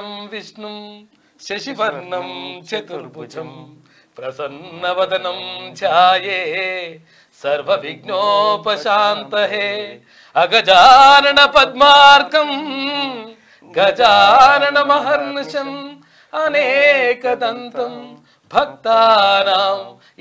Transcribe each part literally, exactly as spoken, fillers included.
విష్ణుం శశివర్ణం చతుర్భుజం ప్రసన్నవదనం ఛాయే సర్వవిఘ్నోపశాంతహే అగజానన పద్మార్కం గజానన మహర్నిశం అనేకదంతం భక్తానాం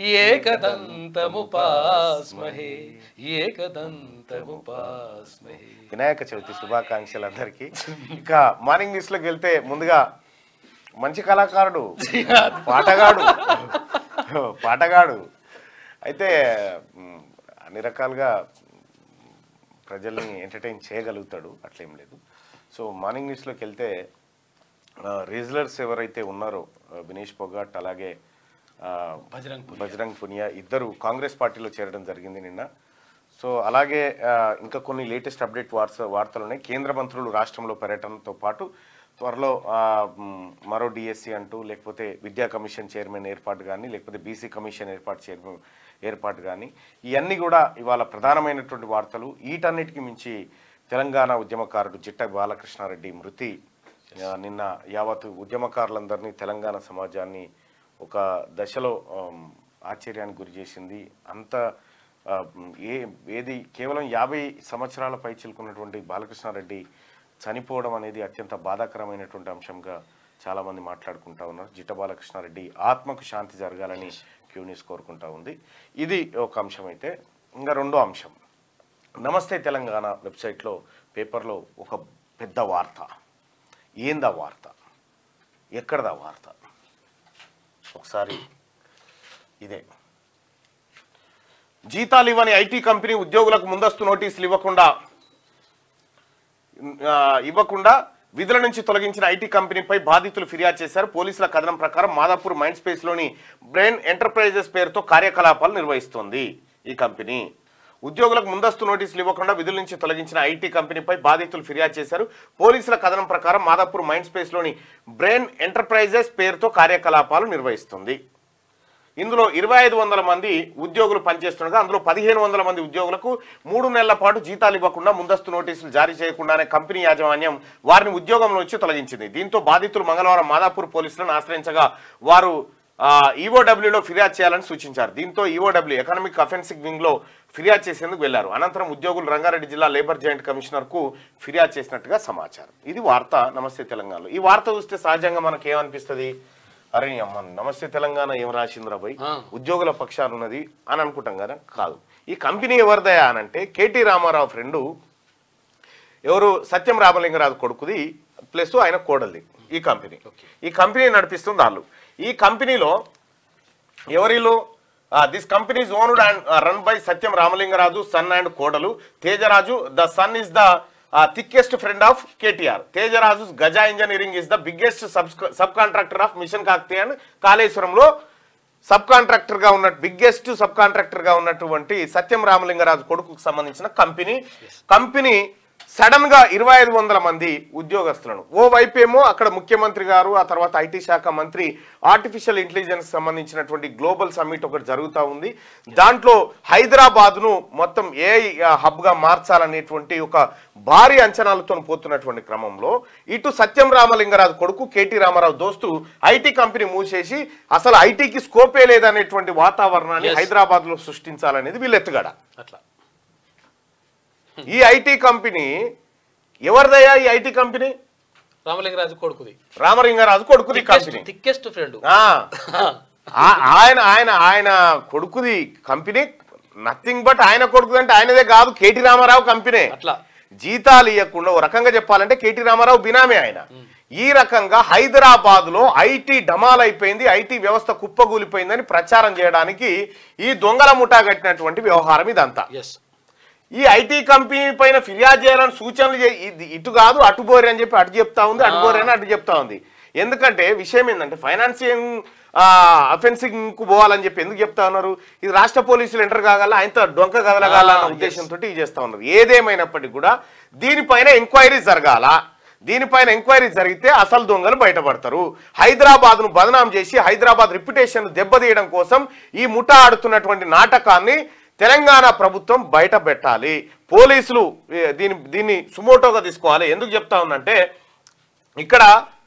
ఏకదంతముపాస్మహే ఏకదంతముపాస్మహే. వినాయక చవితి శుభాకాంక్షలు అందరికీ. ఇక మార్నింగ్ న్యూస్ లోకి వెళ్తే ముందుగా మంచి కళాకారుడు పాటగాడు పాటగాడు అయితే అన్ని రకాలుగా ప్రజల్ని ఎంటర్టైన్ చేయగలుగుతాడు, అట్లేం లేదు. సో మార్నింగ్ న్యూస్లోకి వెళ్తే రీజనర్స్ ఎవరైతే ఉన్నారో వినేష్ పొగాట్ అలాగే బజరంగ్ పునియా ఇద్దరు కాంగ్రెస్ పార్టీలో చేరడం జరిగింది నిన్న. సో అలాగే ఇంకా కొన్ని లేటెస్ట్ అప్డేట్ వార్త వార్తలు ఉన్నాయి. కేంద్ర మంత్రులు రాష్ట్రంలో పర్యటనతో పాటు త్వరలో మరో డిఎస్సి అంటూ లేకపోతే విద్యా కమిషన్ చైర్మన్ ఏర్పాటు కానీ లేకపోతే బీసీ కమిషన్ ఏర్పాటు చైర్మన్ ఏర్పాటు కానీ ఇవన్నీ కూడా ఇవాళ ప్రధానమైనటువంటి వార్తలు. వీటన్నిటికీ మించి తెలంగాణ ఉద్యమకారుడు జిట్ట బాలకృష్ణారెడ్డి మృతి నిన్న యావత్ ఉద్యమకారులందరినీ తెలంగాణ సమాజాన్ని ఒక దశలో ఆశ్చర్యానికి గురి చేసింది. అంత ఏ ఏది కేవలం యాభై సంవత్సరాల పై చిలుకున్నటువంటి బాలకృష్ణారెడ్డి చనిపోవడం అనేది అత్యంత బాధాకరమైనటువంటి అంశంగా చాలామంది మాట్లాడుకుంటా ఉన్నారు. జిట్ట బాలకృష్ణారెడ్డి ఆత్మకు శాంతి జరగాలని క్యూ న్యూస్ కోరుకుంటా ఉంది. ఇది ఒక అంశం అయితే, ఇంకా రెండో అంశం నమస్తే తెలంగాణ వెబ్సైట్లో పేపర్లో ఒక పెద్ద వార్త. ఏందా వార్త, ఎక్కడదా వార్త ఒకసారి ఇదే. జీతాలు ఇవ్వని ఐటీ కంపెనీ ఉద్యోగులకు ముందస్తు నోటీసులు ఇవ్వకుండా ఇవ్వకుండా విధుల నుంచి తొలగించిన ఐటీ కంపెనీపై బాధితులు ఫిర్యాదు చేశారు. పోలీసుల కథనం ప్రకారం మాదాపూర్ మైండ్ స్పేస్లోని బ్రెయిన్ ఎంటర్ప్రైజెస్ పేరుతో కార్యకలాపాలు నిర్వహిస్తోంది ఈ కంపెనీ. ఉద్యోగులకు ముందస్తు నోటీసులు ఇవ్వకుండా విధుల నుంచి తొలగించిన ఐటీ కంపెనీపై బాధితులు ఫిర్యాదు చేశారు. పోలీసుల కథనం ప్రకారం మాదాపూర్ మైండ్ స్పేస్లోని బ్రెయిన్ ఎంటర్ప్రైజెస్ పేరుతో కార్యకలాపాలు నిర్వహిస్తుంది. ఇందులో ఇరవై ఐదు వందల మంది ఉద్యోగులు పనిచేస్తుండగా అందులో పదిహేను వందల మంది ఉద్యోగులకు మూడు నెలల పాటు జీతాలు ఇవ్వకుండా ముందస్తు నోటీసులు జారీ చేయకుండానే కంపెనీ యాజమాన్యం వారిని ఉద్యోగం నుంచి తొలగించింది. దీంతో బాధితులు మంగళవారం మాదాపూర్ పోలీసులను ఆశ్రయించగా వారు ఈఓడబ్ల్యూలో ఫిర్యాదు చేయాలని సూచించారు. దీంతో ఈఓడబ్ల్యూ ఎకనామిక్ అఫెన్సివ్ వింగ్ లో ఫిర్యాదు చేసేందుకు వెళ్లారు. అనంతరం ఉద్యోగులు రంగారెడ్డి జిల్లా లేబర్ జాయింట్ కమిషనర్ కు ఫిర్యాదు చేసినట్టుగా సమాచారం. ఇది వార్త నమస్తే తెలంగాణలో. ఈ వార్త చూస్తే సహజంగా మనకు ఏమనిపిస్తుంది, అరే అమ్మ నమస్తే తెలంగాణ ఏం రాసిందిరా పోయి ఉద్యోగుల పక్షాలు ఉన్నది అని అనుకుంటాం కదా. కాదు, ఈ కంపెనీ ఎవరిదయా అనంటే కేటీ రామారావు ఫ్రెండు ఎవరు సత్యం రామలింగరాజు కొడుకుది ప్లస్ ఆయన కోడలిది ఈ కంపెనీ. ఈ కంపెనీ నడిపిస్తుంది వాళ్ళు. ఈ కంపెనీలో ఎవరిలో this company is owned and run by Satyam Ramalingaraju son and కోడలు Tejaraju. The son is the thickest friend of KTR. Tejaraju Gaja engineering is the biggest sub contractor of mission Kakatiya and కాళేశ్వరంలో సబ్ కాంట్రాక్టర్ గా ఉన్న బిగ్గెస్ట్ సబ్ కాంట్రాక్టర్ గా ఉన్నటువంటి సత్యం రామలింగరాజు కొడుకుకు సంబంధించిన కంపెనీ కంపెనీ సడన్ గా ఇరవై ఐదు వందల మంది ఉద్యోగస్తులను ఓ వైపేమో అక్కడ ముఖ్యమంత్రి గారు ఆ తర్వాత ఐటీ శాఖ మంత్రి ఆర్టిఫిషియల్ ఇంటెలిజెన్స్ సంబంధించినటువంటి గ్లోబల్ సమ్మిట్ ఒకటి జరుగుతూ ఉంది. దాంట్లో హైదరాబాద్ ను మొత్తం ఏఐ హబ్ గా మార్చాలనేటువంటి ఒక భారీ అంచనాలతో పోతున్నటువంటి క్రమంలో ఇటు సత్యం రామలింగరాజు కొడుకు కేటీ రామారావు దోస్తు ఐటీ కంపెనీ మూసేసి అసలు ఐటీకి స్కోపే లేదనేటువంటి వాతావరణాన్ని హైదరాబాద్ లో సృష్టించాలనేది వీళ్ళు ఎత్తుగడ. అట్లా ఈ ఐటీ కంపెనీ ఎవరిదయ్యా? ఈ ఐటీ కంపెనీ రామలింగరాజు కొడుకుది. రామలింగరాజు కొడుకుది కంపెనీ థిక్కెస్ట్ ఫ్రెండ్ ఆయన ఆయన ఆయన కొడుకుది కంపెనీ. నథింగ్ బట్ ఆయన కొడుకుది అంటే ఆయనదే కాదు, కేటీ రామారావు కంపెనీ. అట్లా జీతాలు ఇవ్వకుండా ఓ రకంగా చెప్పాలంటే కేటీ రామారావు బినామీ ఆయన. ఈ రకంగా హైదరాబాద్ లో ఐటీ డమాల్ అయిపోయింది, ఐటీ వ్యవస్థ కుప్పగూలిపోయిందని ప్రచారం చేయడానికి ఈ దొంగల ముఠా కట్టినటువంటి వ్యవహారం ఇదంతా. ఈ ఐటీ కంపెనీ పైన ఫిర్యాదు చేయాలని సూచనలు ఇటు కాదు అటు బోరే అని చెప్పి అటు చెప్తా ఉంది, అటు బోరే అని అటు చెప్తా ఉంది. ఎందుకంటే విషయం ఏంటంటే ఫైనాన్షియల్ అఫెన్సింగ్ కు పోవాలని చెప్పి ఎందుకు చెప్తా ఉన్నారు? ఇది రాష్ట్ర పోలీసులు ఎంటర్ కాగల ఆయనతో డొంక కదలగాల అన్న ఉద్దేశంతో ఇది చేస్తా ఉన్నారు. ఏదేమైనప్పటికీ కూడా దీనిపైన ఎంక్వైరీ జరగాల. దీనిపైన ఎంక్వైరీ జరిగితే అసలు దొంగలు బయటపడతారు. హైదరాబాద్ ను బదనాం చేసి హైదరాబాద్ రిప్యుటేషన్ దెబ్బతీయడం కోసం ఈ ముఠా ఆడుతున్నటువంటి నాటకాన్ని తెలంగాణ ప్రభుత్వం బయట పెట్టాలి. పోలీసులు దీని దీన్ని సుమోటోగా తీసుకోవాలి. ఎందుకు చెప్తా ఉన్నంటే ఇక్కడ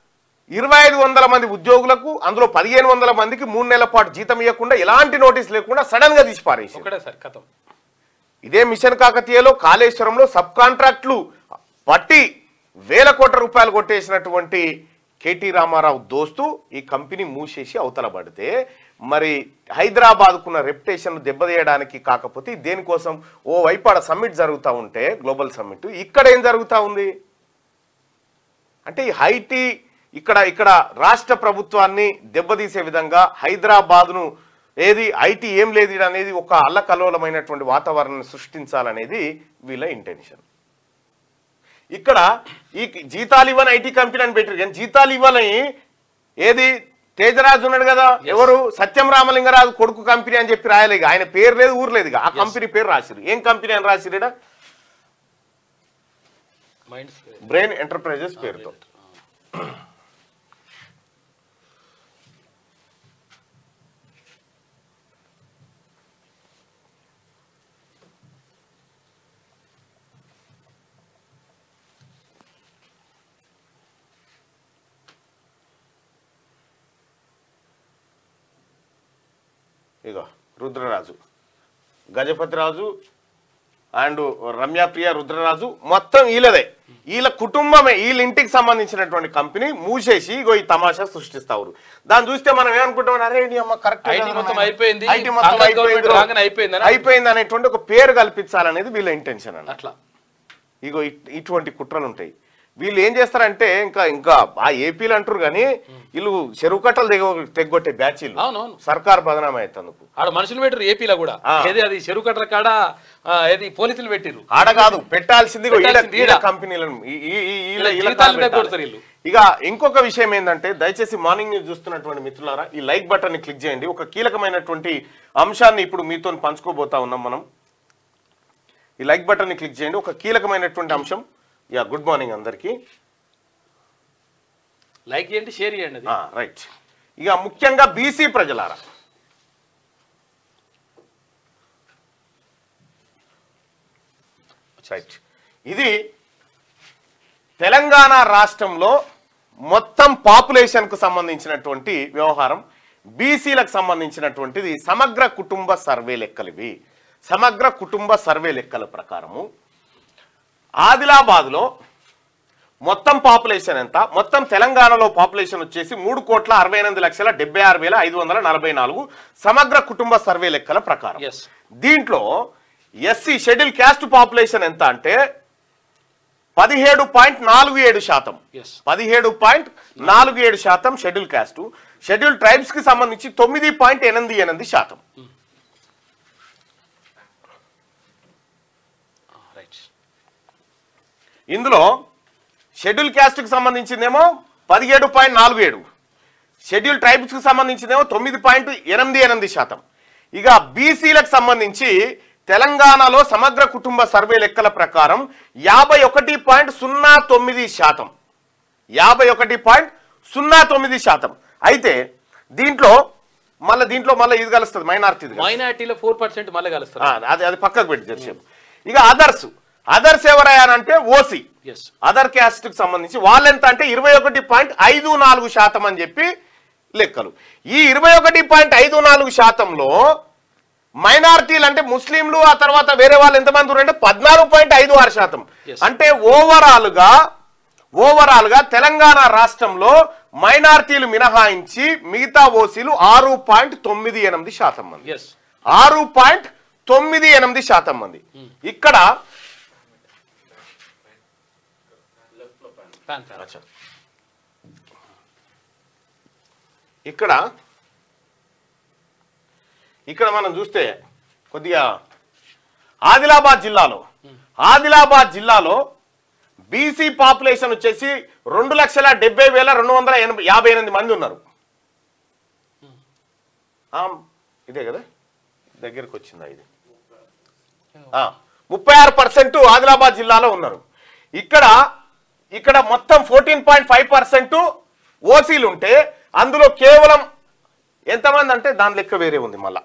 ఇరవై ఐదు వందల మంది ఉద్యోగులకు అందులో పదిహేను వందల మందికి మూడు నెలల పాటు జీతం ఇవ్వకుండా ఎలాంటి నోటీస్ లేకుండా సడన్ గా తీసి పారేసి సార్ కథం. ఇదే మిషన్ కాకతీయలో కాళేశ్వరంలో సబ్ కాంట్రాక్టులు పట్టి వేల కోట్ల రూపాయలు కొట్టేసినటువంటి కేటీ రామారావు దోస్తు ఈ కంపెనీ మూసేసి అవతల పడితే మరి హైదరాబాద్కున్న రెప్యుటేషన్ దెబ్బతీయడానికి కాకపోతే దేనికోసం ఓ వైపాడ సమ్మిట్ జరుగుతూ ఉంటే గ్లోబల్ సమ్మిట్ ఇక్కడ ఏం జరుగుతూ ఉంది అంటే ఈ హైటీ ఇక్కడ ఇక్కడ రాష్ట్ర ప్రభుత్వాన్ని దెబ్బతీసే విధంగా హైదరాబాద్ను ఏది ఐటీ ఏం లేదు అనేది ఒక అల్లకల్లోలమైనటువంటి వాతావరణాన్ని సృష్టించాలనేది వీళ్ళ ఇంటెన్షన్. ఇక్కడ ఈ జీతాలు ఇవ్వని ఐటీ కంపెనీ అని పెట్టారు కానీ జీతాలు ఇవ్వని ఏది తేజరాజు ఉన్నాడు కదా ఎవరు సత్యం రామలింగరాజు కొడుకు కంపెనీ అని చెప్పి రాయలేదు. ఆయన పేరు లేదు ఊరు లేదు ఆ కంపెనీ పేరు రాసిరు. ఏం కంపెనీ అని రాసిరా బ్రెయిన్ ఎంటర్ప్రైజెస్ పేరుతో. ఇగో రుద్రరాజు గజపతిరాజు అండ్ రమ్యాప్రియ రుద్రరాజు మొత్తం వీళ్ళదే వీళ్ళ కుటుంబమే వీళ్ళ ఇంటికి సంబంధించినటువంటి కంపెనీ మూసేసి ఇగో ఈ తమాషా సృష్టిస్తారు. దాన్ని చూస్తే మనం ఏమనుకుంటాం అరే నీ అమ్మ కరెక్ట్ అయిపోయింది అయిపోయింది అనేటువంటి ఒక పేరు కల్పించాలనేది వీళ్ళ ఇంటెన్షన్ అన్న. అట్లా ఇగో ఇటువంటి కుట్రలు ఉంటాయి. వీళ్ళు ఏం చేస్తారంటే ఇంకా ఇంకా ఆ ఏపీలు అంటారు కానీ వీళ్ళు చెరువు కట్టలు తెగ తెగొట్టే బ్యాచీలు సర్కార్ బదనామా అవుతందుకు ఆడ మనుషులు పెట్టారు ఏపీలో కూడా ఏది అది చెరువు కట్టల కాడ ఏది పోలీసులు పెట్టిరు ఆడ కాదు పెట్టాల్సింది కంపెనీలను. ఇక ఇంకొక విషయం ఏంటంటే దయచేసి మార్నింగ్ న్యూస్ చూస్తున్నటువంటి మిత్రులారా ఈ లైక్ బటన్ ని క్లిక్ చేయండి. ఒక కీలకమైనటువంటి అంశాన్ని ఇప్పుడు మీతో పంచుకోబోతా ఉన్నాం మనం. ఈ లైక్ బటన్ ని క్లిక్ చేయండి. ఒక కీలకమైనటువంటి అంశం. యా గుడ్ మార్నింగ్ అందరికి. లైక్ చేయండి షేర్ చేయండి. రైట్. ఇక ముఖ్యంగా బీసీ ప్రజలారా రైట్ ఇది తెలంగాణ రాష్ట్రంలో మొత్తం పాపులేషన్ కు సంబంధించినటువంటి వ్యవహారం. బీసీలకు సంబంధించినటువంటిది సమగ్ర కుటుంబ సర్వే లెక్కలు. ఇవి సమగ్ర కుటుంబ సర్వే లెక్కల ప్రకారము ఆదిలాబాద్ లో మొత్తం పాపులేషన్ ఎంత మొత్తం తెలంగాణలో పాపులేషన్ వచ్చేసి మూడు కోట్ల అరవై ఎనిమిది లక్షల డెబ్బై ఆరు వేల ఐదు వందల నలభై నాలుగు సమగ్ర కుటుంబ సర్వే లెక్కల ప్రకారం. దీంట్లో ఎస్సీ షెడ్యూల్ క్యాస్ట్ పాపులేషన్ ఎంత అంటే పదిహేడు పాయింట్ నాలుగు ఏడు శాతం పదిహేడు పాయింట్ నాలుగు ఏడు శాతం షెడ్యూల్ క్యాస్ట్. షెడ్యూల్ ట్రైబ్స్ కి సంబంధించి తొమ్మిది పాయింట్ ఎనిమిది ఎనిమిది శాతం. ఇందులో షెడ్యూల్ క్యాస్ట్ కి సంబంధించిందేమో పదిహేడు పాయింట్ నాలుగు ఏడు షెడ్యూల్ ట్రైబ్స్ కి సంబంధించిందేమో తొమ్మిది పాయింట్ ఎనిమిది ఎనిమిది శాతం. ఇక బీసీలకు సంబంధించి తెలంగాణలో సమగ్ర కుటుంబ సర్వే లెక్కల ప్రకారం యాభై ఒకటి పాయింట్ సున్నా తొమ్మిది శాతం యాభై ఒకటి పాయింట్ సున్నా తొమ్మిది శాతం. అయితే దీంట్లో మళ్ళీ దీంట్లో మళ్ళీ ఇది కలుస్తుంది మైనార్టీ మైనార్టీలో ఫోర్ పర్సెంట్ మళ్ళీ కలుస్తుంది. అది అది పక్కకు పెట్టి చెప్పు. ఇక అదర్స్ అదర్స్ ఎవరయ్యానంటే ఓసీ అదర్ క్యాస్ట్ కి సంబంధించి వాళ్ళెంత అంటే ఇరవై ఒకటి పాయింట్ ఐదు నాలుగు శాతం అని చెప్పి లెక్కలు. ఈ ఇరవై ఒకటి పాయింట్ ఐదు నాలుగు శాతంలో మైనారిటీలు అంటే ముస్లింలు ఆ తర్వాత వేరే వాళ్ళు ఎంతమంది ఉన్నారంటే పద్నాలుగు పాయింట్ ఐదు ఆరు శాతం. అంటే ఓవరాల్ గా ఓవరాల్ గా తెలంగాణ రాష్ట్రంలో మైనారిటీలు మినహాయించి మిగతా ఓసీలు ఆరు పాయింట్ తొమ్మిది ఎనిమిది శాతం మంది ఆరు పాయింట్ తొమ్మిది ఎనిమిది శాతం మంది. ఇక్కడ ఇక్కడ ఇక్కడ మనం చూస్తే కొద్దిగా ఆదిలాబాద్ జిల్లాలో ఆదిలాబాద్ జిల్లాలో బీసీ పాపులేషన్ వచ్చేసి రెండు లక్షల డెబ్బై వేల రెండు వందల ఎనభై యాభై ఎనిమిది మంది ఉన్నారు. ఇదే కదా దగ్గరకు వచ్చిందా ఇది ముప్పై ఆరు పర్సెంట్ ఆదిలాబాద్ జిల్లాలో ఉన్నారు. ఇక్కడ ఇక్కడ మొత్తం ఫోర్టీన్ పాయింట్ ఫైవ్ పర్సెంట్ ఓసీలు ఉంటే అందులో కేవలం ఎంతమంది అంటే దాని లెక్క వేరే ఉంది. మళ్ళా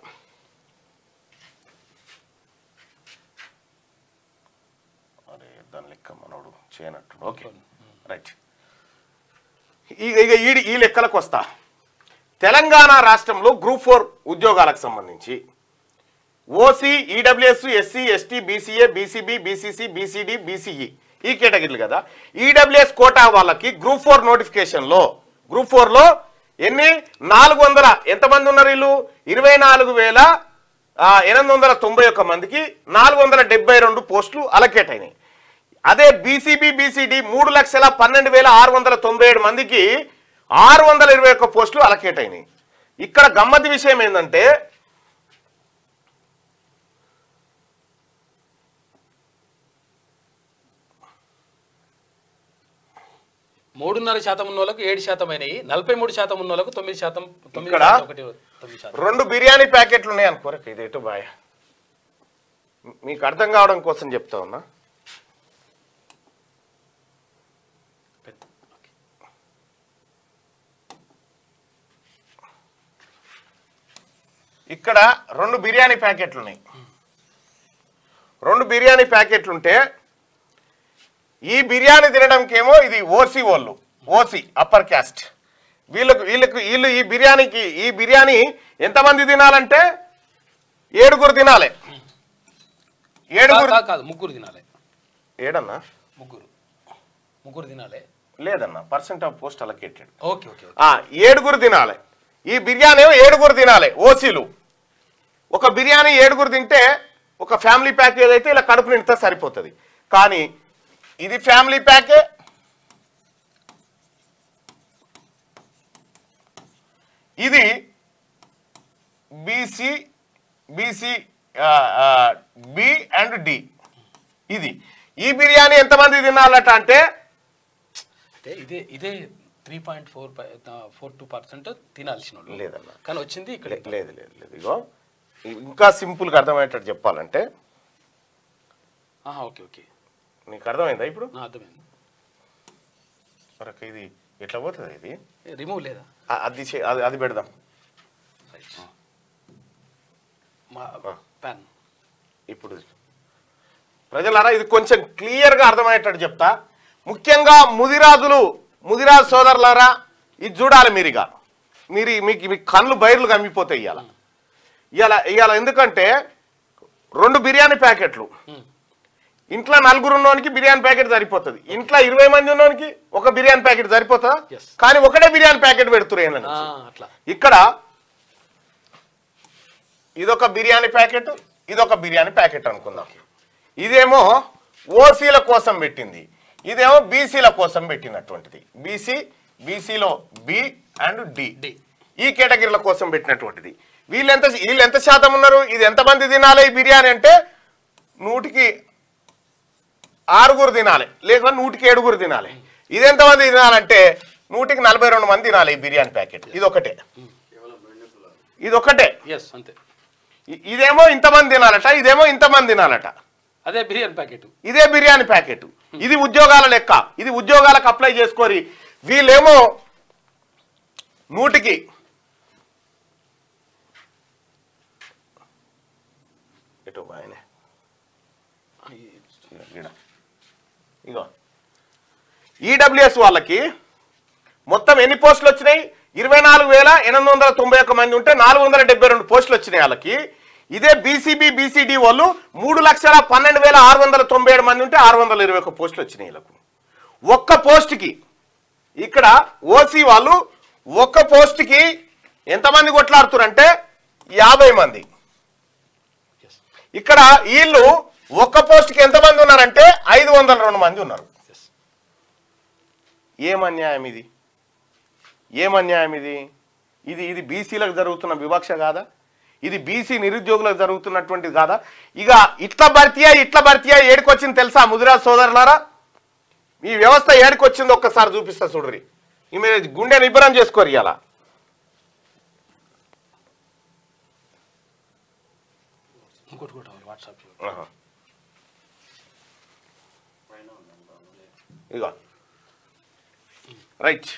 అరే దాని లెక్క మనోడు చేయనట్టు. Okay right. ఇక ఈ ఈ లెక్కలకు వస్తా. తెలంగాణ రాష్ట్రంలో గ్రూప్ ఫోర్ ఉద్యోగాలకు సంబంధించి OC, EWS, SC, ST, BCA, BCB, BCC, BCD, BCE ఈ కేటగిరీలు కదా. ఈడబ్ల్యూఎస్ కోటా వాళ్ళకి గ్రూప్ ఫోర్ నోటిఫికేషన్లో గ్రూప్ ఫోర్లో ఎన్ని నాలుగు వందల ఎంతమంది ఉన్నారు వీళ్ళు? ఇరవై నాలుగు వేల ఎనిమిది వందల తొంభై ఒక్క మందికి నాలుగు వందల డెబ్బై రెండు పోస్టులు అలకేట్ అయినాయి. అదే బీసీబీ, బీసీడీ మూడు లక్షల పన్నెండు వేల ఆరు వందల తొంభై ఏడు మందికి ఆరు వందల ఇరవై ఒక్క పోస్టులు అలకేట్ అయినాయి. ఇక్కడ గమ్మతి విషయం ఏంటంటే మూడున్నర శాతం ఉన్న వాళ్ళకు ఏడు శాతం అయినాయి, నలభై మూడు శాతం ఉన్న వాళ్ళకు తొమ్మిది శాతం. రెండు బిర్యానీ ప్యాకెట్లు ఉన్నాయి అనుకోరా. ఇది ఎటు బాయ్ మీకు అర్థం కావడం కోసం చెప్తా ఉన్నా. ఇక్కడ రెండు బిర్యానీ ప్యాకెట్లు ఉన్నాయి. రెండు బిర్యానీ ప్యాకెట్లు ఉంటే ఈ బిర్యానీ తినడంకేమో ఇది ఓసీ వాళ్ళు, ఓసీ అప్పర్ క్యాస్ట్. వీళ్ళకు వీళ్ళకు వీళ్ళు ఈ బిర్యానీకి ఈ బిర్యానీ ఎంతమంది తినాలంటే ఏడుగురు తినాలి. ఏడుగురు కాదు, ముగ్గురు తినాలి. ఏడన్నా? ముగ్గురు ముగ్గురు తినాలి. లేదన్నా, percent of post allocated. Okay okay. ఏడుగురు తినాలి. ఈ బిర్యానీ ఏడుగురు తినాలి ఓసీలు. ఒక బిర్యానీ ఏడుగురు తింటే ఒక ఫ్యామిలీ ప్యాక్ ఏదైతే ఇలా కడుపు నిండితే సరిపోతుంది. కానీ ఇది ఫ్యామిలీ ప్యాకే, ఇది BC BC B and D. ఇది ఈ బిర్యానీ ఎంతమంది తినాలట అంటే ఇదే ఇదే three point four four two percent తినాల్సిన వాళ్ళు లేదన్నా. కానీ వచ్చింది ఇక్కడ. లేదు లేదు లేదు ఇగో ఇంకా సింపుల్గా అర్థమయ్యేటట్టు చెప్పాలంటే ఓకే ఓకే నీకు అర్థమైందా ఇప్పుడు? అర్థమైంది. మరొక ఇది ఎట్లా పోతుంది? ఇది రిమూవ్ లేదా? అది అది అది పెడదాం. ఇప్పుడు ప్రజలారా ఇది కొంచెం క్లియర్గా అర్థమయ్యేటట్టు చెప్తా. ముఖ్యంగా ముదిరాజులు ముదిరాజు సోదరులారా ఇది చూడాలి మీరుగా. మీరు మీకు మీ కళ్ళు బైర్లు కమ్మిపోతాయి ఇవాళ ఇవాళ ఇవాళ ఎందుకంటే రెండు బిర్యానీ ప్యాకెట్లు ఇంట్లో నలుగురు ఉన్నోనికి బిర్యానీ ప్యాకెట్ సరిపోతుంది. ఇంట్లో ఇరవై మంది ఉన్నోనికి ఒక బిర్యానీ ప్యాకెట్ సరిపోతుందా? కానీ ఒకటే బిర్యానీ ప్యాకెట్ పెడుతున్నారు. ఇక్కడ ఇదొక బిర్యానీ ప్యాకెట్, ఇదొక బిర్యానీ ప్యాకెట్ అనుకుందాం. ఇదేమో ఓసీల కోసం పెట్టింది, ఇదేమో బీసీల కోసం పెట్టినటువంటిది. బీసీ బీసీలో బి అండ్ డి ఈ కేటగిరీల కోసం పెట్టినటువంటిది. వీళ్ళు ఎంత వీళ్ళు ఎంత శాతం ఉన్నారు? ఇది ఎంతమంది తినాలి ఈ బిర్యానీ అంటే నూటికి ఆరుగురు తినాలి, లేక నూటికి ఏడుగురు తినాలి. ఇది ఎంతమంది తినాలంటే నూటికి నలభై రెండు మంది తినాలి ఈ బిర్యానీ ప్యాకెట్. ఇది ఒకటే ఇది ఒకటే ఇదేమో ఇంతమంది తినాలట, ఇదేమో ఇంతమంది తినాలట. అదే బిర్యానీ ప్యాకెట్, ఇదే బిర్యానీ ప్యాకెట్. ఇది ఉద్యోగాల లెక్క. ఇది ఉద్యోగాలకు అప్లై చేసుకోరి. వీళ్ళేమో నూటికి ఎటు బాయనే ఇగో ఈడబ్ల్యూఎస్ వాళ్ళకి మొత్తం ఎన్ని పోస్టులు వచ్చినాయి? ఇరవై నాలుగు వేల ఎనిమిది వందల తొంభై ఒక్క మంది ఉంటే నాలుగు వందల డెబ్బై రెండు పోస్టులు వచ్చినాయి వాళ్ళకి. ఇదే బీసీబీ బీసీడీ వాళ్ళు మూడు లక్షల పన్నెండు వేల ఆరు వందల తొంభై ఏడు మంది ఉంటే ఆరు వందల ఇరవై ఒక్క పోస్టులు వచ్చినాయి వీళ్ళకు. ఒక్క పోస్ట్కి ఇక్కడ ఓసీ వాళ్ళు ఒక్క పోస్ట్కి ఎంతమంది కొట్లాడుతారంటే యాభై మంది. ఇక్కడ వీళ్ళు ఒక్క పోస్ట్కి ఎంతమంది ఉన్నారంటే ఐదు వందల రెండు మంది ఉన్నారు. ఏమన్యాయం ఇది? ఏమన్యాయం ఇది? ఇది ఇది బీసీలకు జరుగుతున్న వివక్ష కాదా? ఇది బీసీ నిరుద్యోగులకు జరుగుతున్నటువంటిది కాదా? ఇక ఇట్లా భర్తీయా ఇట్లా భర్తీయా ఏడుకొచ్చింది తెలుసా ముదిరాజ్ సోదరులారా? ఈ వ్యవస్థ ఏడుకొచ్చింది ఒక్కసారి చూపిస్తా చూడరి. ఈమె గుండె నిబ్బరం చేసుకోరు. ఇలా ఇగో రైట్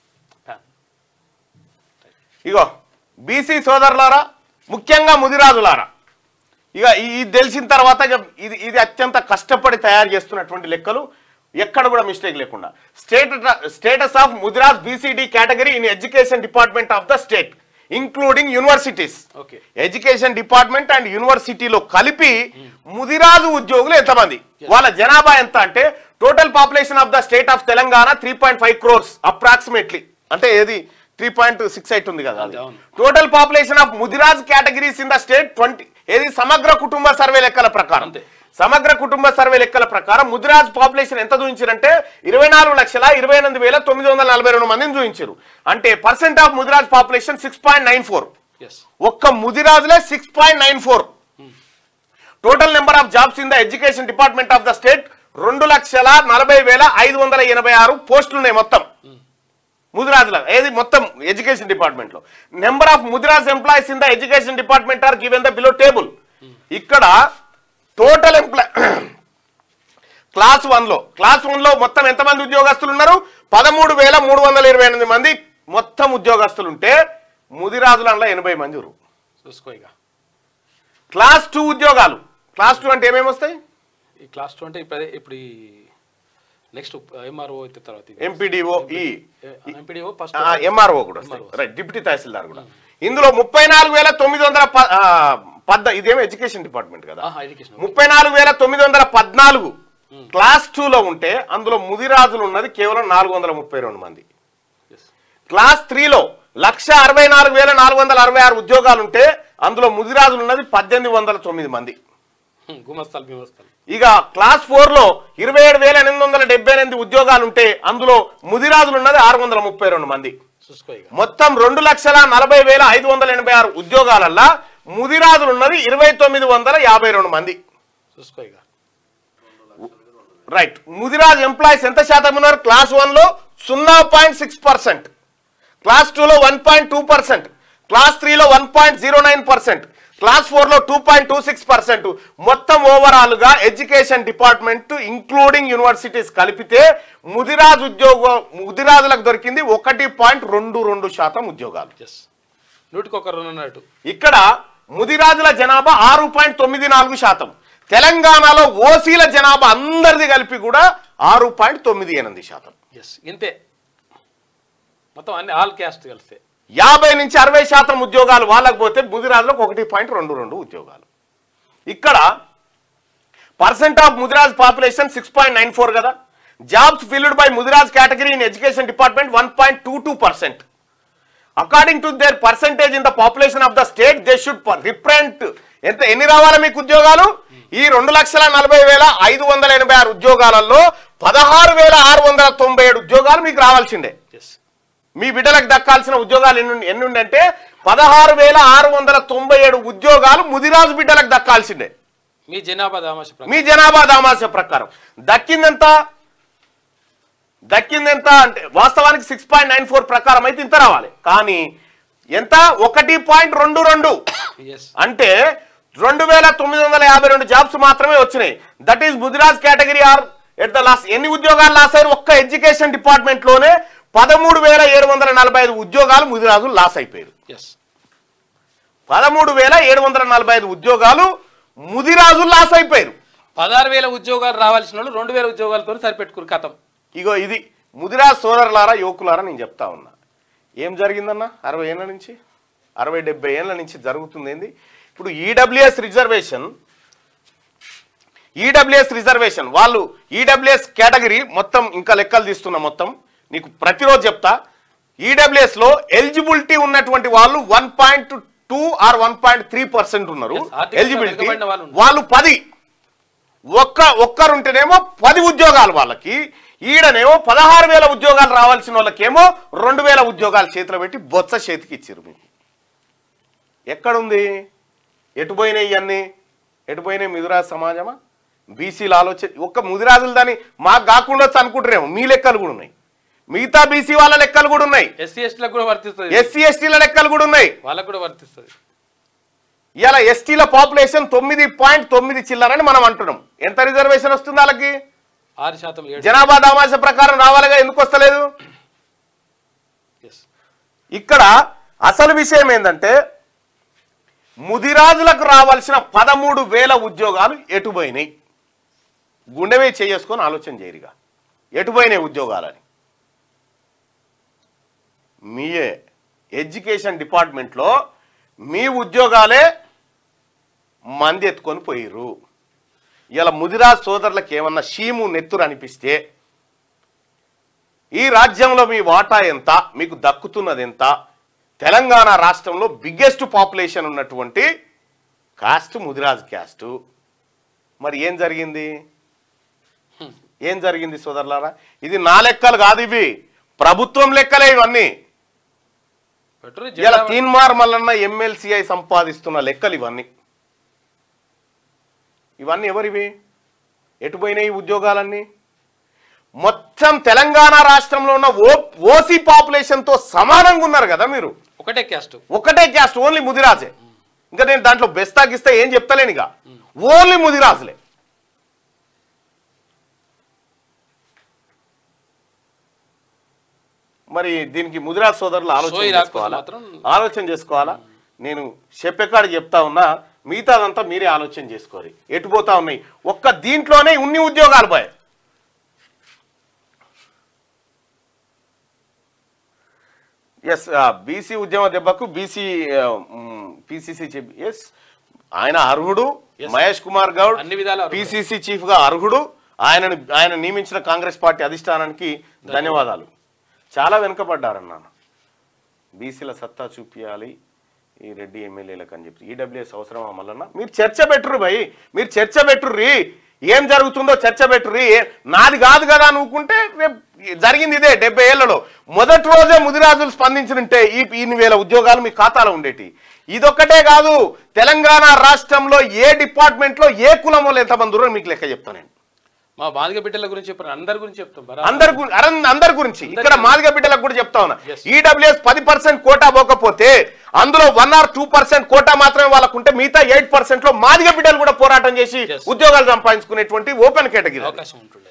ఇగో బీసీ సోదరులారా, ముఖ్యంగా ముదిరాజులారా, ఇక ఇది తెలిసిన తర్వాత ఇది ఇది అత్యంత కష్టపడి తయారు చేస్తున్నటువంటి లెక్కలు. ఎక్కడ కూడా మిస్టేక్ లేకుండా state status of Mudiraj BCD category in education department of the state including universities. Education department and యూనివర్సిటీలో కలిపి ముదిరాజు ఉద్యోగులు ఎంతమంది, వాళ్ళ జనాభా ఎంత అంటే total population of the state of Telangana three point five crores approximately, అంటే ఏది త్రీ పాయింట్ సిక్స్ ఎయిట్ ఉంది కదా. Total population of Mudiraj categories in the state twenty ఏది సమగ్ర కుటుంబ సర్వే లెక్కల ప్రకారం సమగ్ర కుటుంబ సర్వే లెక్కల ప్రకారం ముదిరాజ్ పాపులేషన్ ఎంత చూపించారంటే ఇరవై నాలుగు లక్షల ఇరవై ఎనిమిది వేల తొమ్మిది వందల నలభై రెండు మందిని చూపించారు. అంటే percent of Mudiraj population six point nine four ఒక్క ముదిరాజులే six point nine four. Total number of jobs in the education department of the state రెండు లక్షల నలభై వేల ఐదు వందల ఎనభై ఆరు పోస్టులు ఉన్నాయి మొత్తం ముదిరాజుల ఏది మొత్తం ఎడ్యుకేషన్ డిపార్ట్మెంట్ లో. Number of Mudiraj employees in the education department are given the below table. ఇక్కడ టోటల్ ఎంప్లాయ్ క్లాస్ వన్ లో క్లాస్ వన్ లో మొత్తం ఎంతమంది ఉద్యోగస్తులు ఉన్నారు, పదమూడు వేల మూడు వందల ఇరవై ఎనిమిది మంది మొత్తం ఉద్యోగస్తులు ఉంటే ముదిరాజుల అందులో ఎనభై మంది చూసుకో. క్లాస్ టూ ఉద్యోగాలు, క్లాస్ టూ అంటే ఏమేమి వస్తాయి, ఈ క్లాస్ టూ అంటే ఇప్పుడు ఇప్పుడు నెక్స్ట్ ఎంఆర్ఓ తర్వాత ఎంపీడీఓ ఈ ఎంపీడీఓ ఫస్ట్ ఎంఆర్ఓ కూడా వస్తాయి, రైట్, డిప్యూటీ తహసీల్దార్ కూడా. ఇందులో ముప్పై నాలుగు వేల తొమ్మిది వందల పద్ద ఇదేమో ఎడ్యుకేషన్ డిపార్ట్మెంట్ కదా, ముప్పై నాలుగు వేల తొమ్మిది వందల పద్నాలుగు క్లాస్ టూ లో ఉంటే అందులో ముదిరాజులు ఉన్నది కేవలం నాలుగు వందల ముప్పై రెండు మంది. క్లాస్ త్రీలో లక్ష అరవై నాలుగు వేల నాలుగు వందల అరవై ఆరు ఉద్యోగాలు ఉంటే అందులో ముదిరాజులు ఉన్నది పద్దెనిమిది వందల తొమ్మిది మంది. ఇక క్లాస్ ఫోర్ లో ఇరవై ఏడు వేల ఎనిమిది వందల డెబ్బై ఎనిమిది ఉద్యోగాలు ఉంటే అందులో ముదిరాజులు ఉన్నది ఆరు వందల ముప్పై రెండు మంది. మొత్తం రెండు లక్షల నలభై వేల ఐదు వందల ఎనభై ఆరు ఉద్యోగాలల్లా ముదిరాజులు ఉన్నది ఇరవై తొమ్మిది వందల యాభై రెండు మంది. రైట్, ముదిరాజ్ ఎంప్లాయీస్ ఎంత శాతం ఉన్నారు, క్లాస్ వన్ లో సున్నా point six percent, class two లో one point two percent, class త్రీలో one point zero nine percent, class four లో two point two six percent. మొత్తం ఓవరాల్ గా ఎడ్యుకేషన్ డిపార్ట్మెంట్ ఇంక్లూడింగ్ యూనివర్సిటీస్ కలిపితే ముదిరాజ్ ఉద్యోగ ముదిరాజులకు దొరికింది ఒకటి పాయింట్ రెండు రెండు శాతం ఉద్యోగాలు. ఇక్కడ ముదిరాజుల జనాభా ఆరు పాయింట్ తొమ్మిది నాలుగు శాతం, తెలంగాణలో ఓసీల జనాభా అందరిది కలిపి కూడా ఆరు పాయింట్ తొమ్మిది ఎనిమిది శాతం. ఇంతే మొత్తం అన్ని ఆల్ క్యాస్ట్ కలిస్తే యాభై నుంచి అరవై శాతం ఉద్యోగాలు వాళ్ళకి పోతే ముదిరాజులకు ఒకటి పాయింట్ రెండు రెండు ఉద్యోగాలు. ఇక్కడ percent of Mudiraj population six point nine four కదా, jobs filled by Mudiraj category in education department one point two two percent. According to their percentage in the population of the state they should represent ఎంత ఎన్ని రావాలి మీకు ఉద్యోగాలు, ఈ రెండు లక్షల నలభై వేల ఐదు వందల ఎనభై ఆరు ఉద్యోగాలలో పదహారు వేల ఆరు వందల తొంభై ఏడు ఉద్యోగాలు మీకు రావాల్సిందే. మీ బిడ్డలకు దక్కాల్సిన ఉద్యోగాలు ఎన్ని ఎన్ని అంటే పదహారు వేల ఆరు వందల తొంభై ఏడు ఉద్యోగాలు ముదిరాజు బిడ్డలకు దక్కాల్సిందే మీ జనాభా దామాష మీ జనాభా దామాష ప్రకారం. దక్కిందెంత దక్కిందెంత అంటే వాస్తవానికి సిక్స్ పాయింట్ నైన్ ఫోర్ ప్రకారం అయితే ఇంత రావాలి, కానీ ఎంత ఒకటి పాయింట్ రెండు రెండు అంటే రెండు వేల తొమ్మిది వందల యాభై రెండు జాబ్స్ మాత్రమే వచ్చినాయి. That is Mudiraj category are at the loss. ఎన్ని ఉద్యోగాలు లాస్ అయ్యారు ఒక్క ఎడ్యుకేషన్ డిపార్ట్మెంట్ లోనే పదమూడు వేల ఏడు వందల నలభై ఐదు ఉద్యోగాలు ముదిరాజులు లాస్ అయిపోయారు. పదమూడు వేల ఏడు వందల నలభై ఐదు ఉద్యోగాలు ముదిరాజులు లాస్ అయిపోయారు. పదహారు వేల ఉద్యోగాలు రావాల్సిన వాళ్ళు రెండు వేల ఉద్యోగాలతో సరిపెట్టుకుని కథం. ఇగో ఇది ముదిరాజ్ సోదరులారా యువకులారా నేను చెప్తా ఉన్నా, ఏం జరిగిందన్నా అరవై ఏళ్ళ నుంచి అరవై డెబ్బై ఏళ్ళ నుంచి జరుగుతుంది ఏంది. ఇప్పుడు ఈడబ్ల్యూఎస్ రిజర్వేషన్ ఈడబ్ల్యూఎస్ రిజర్వేషన్ వాళ్ళు ఈడబ్ల్యూఎస్ కేటగిరీ మొత్తం ఇంకా లెక్కలు తీస్తున్నా మొత్తం నీకు ప్రతిరోజు చెప్తా. ఈడబ్ల్యూఎస్ లో ఎలిజిబిలిటీ ఉన్నటువంటి వాళ్ళు one point two or one point three percent ఉన్నారు ఎలిజిబిలిటీ. వాళ్ళు పది ఒక్క ఒక్కరుంటేనేమో పది ఉద్యోగాలు వాళ్ళకి, ఈడనేమో పదహారు వేల ఉద్యోగాలు రావాల్సిన వాళ్ళకేమో రెండు వేల ఉద్యోగాలు చేతిలో పెట్టి బొత్స చేతికి ఇచ్చారు. మీకు ఎక్కడుంది, ఎటుపోయినాయి ఇవన్నీ ఎటుపోయినాయి ముదిరాజు సమాజమా బీసీలు ఆలోచన ఒక్క ముదిరాజులు దాన్ని మాకు కాకుండా అనుకుంటారేమో మీ లెక్కలు కూడా ఉన్నాయి, మిగతా బీసీ వాళ్ళ లెక్కలు కూడా ఉన్నాయి, ఎస్సీ ఎస్టీలకు కూడా వర్తిస్తుంది, ఎస్సీ ఎస్టీల లెక్కలు కూడా ఉన్నాయి, వాళ్ళకు కూడా వర్తిస్తుంది. ఇలా ఎస్టీల పాపులేషన్ తొమ్మిది పాయింట్ తొమ్మిది చిల్లరని మనం అంటున్నాం. ఎంత రిజర్వేషన్ వస్తుంది వాళ్ళకి, ఆరు శాతం జనాభా దామాష ప్రకారం రావాలిగా, ఎందుకు వస్తలేదు. ఇక్కడ అసలు విషయం ఏంటంటే ముదిరాజులకు రావాల్సిన పదమూడు వేల ఉద్యోగాలు ఎటుపోయినాయి. గుండెవే చేసుకొని ఆలోచన చేయరిగా. ఎటుపోయినాయి ఉద్యోగాలని మీయే ఎడ్యుకేషన్ డిపార్ట్మెంట్లో మీ ఉద్యోగాలే మంది ఎత్తుకొని పోయిర్రు. ఇలా ముదిరాజ్ సోదరులకు ఏమన్నా షీము నెత్తురు అనిపిస్తే ఈ రాజ్యంలో మీ వాటా ఎంత, మీకు దక్కుతున్నది ఎంత? తెలంగాణ రాష్ట్రంలో బిగ్గెస్ట్ పాపులేషన్ ఉన్నటువంటి కాస్ట్ ముదిరాజ్ క్యాస్టు. మరి ఏం జరిగింది? ఏం జరిగింది సోదరులారా? ఇది నా లెక్కలు కాదు, ఇవి ప్రభుత్వం లెక్కలే ఇవన్నీ. ఇలా తీన్మార్ మల్లన్న ఎమ్మెల్సీఐ సంపాదిస్తున్న లెక్కలు ఇవన్నీ. ఇవన్నీ ఎవరివి? ఎటుపోయినాయి ఉద్యోగాలన్నీ? మొత్తం తెలంగాణ రాష్ట్రంలో ఉన్న ఓ ఓసీ పాపులేషన్ తో సమానంగా ఉన్నారు కదా మీరు. ఒకటే క్యాస్ట్ ఒకటే క్యాస్ట్ ఓన్లీ ముదిరాజే. ఇంకా నేను దాంట్లో బెస్తాగిస్తే ఏం చెప్తలేనిగా, ఓన్లీ ముదిరాజులే. మరి దీనికి ముదిరాజ్ సోదరులు ఆలోచన చేసుకోవాలా ఆలోచన చేసుకోవాలా నేను చెప్పేకాడికి చెప్తా ఉన్నా, మిగతాదంతా మీరే ఆలోచన చేసుకోవాలి. ఎటుపోతా ఉన్నాయి ఒక్క దీంట్లోనే ఉన్ని ఉద్యోగాలు పోయాయి. ఎస్ బీసీ ఉద్యమ దెబ్బకు బీసీ పిసిసి ఎస్ ఆయన అర్హుడు. మహేష్ కుమార్ గౌడ్ పిసిసి చీఫ్ గా అర్హుడు. ఆయనను ఆయన నియమించిన కాంగ్రెస్ పార్టీ అధిష్టానానికి ధన్యవాదాలు. చాలా వెనుకబడ్డారన్నాను. బీసీల సత్తా చూపించాలి ఈ రెడ్డి ఎమ్మెల్యేలకు అని చెప్పి ఈడబ్ల్యూఎస్ అవసరమా మల్లన్న? మీరు చర్చ పెట్టుర్రు భయ్, మీరు చర్చ పెట్టుర్రి. ఏం జరుగుతుందో చర్చ పెట్టుర్రి. నాది కాదు కదా అనుకుంటే రేపు జరిగింది ఇదే. డెబ్బై ఏళ్లలో మొదటి రోజే ముదిరాజులు స్పందించుంటే ఈ ఇన్ని వేల ఉద్యోగాలు మీ ఖాతాలో ఉండేటి. ఇదొక్కటే కాదు, తెలంగాణ రాష్ట్రంలో ఏ డిపార్ట్మెంట్ లో ఏ కులం వాళ్ళు ఎంతమంది ఉన్నారో మీకు లెక్క చెప్తాను. మా మాదిగ బిడ్డల గురించి చెప్పారు, అందరి గురించి చెప్తాం. అందరి అందరి గురించి ఇక్కడ మాదిగ బిడ్డలకు కూడా చెప్తా ఉన్నా. ఈడబ్ల్యూఎస్ పది పర్సెంట్ కోటా పోకపోతే అందులో one or two percent quota మాత్రమే వాళ్ళకు ఉంటే మిగతా ఎయిట్ పర్సెంట్ లో మాదిగ బిడ్డలు కూడా పోరాటం చేసి ఉద్యోగాలు సంపాదించుకునేటువంటి ఓపెన్ కేటగిరీ అవకాశం ఉంటుండే.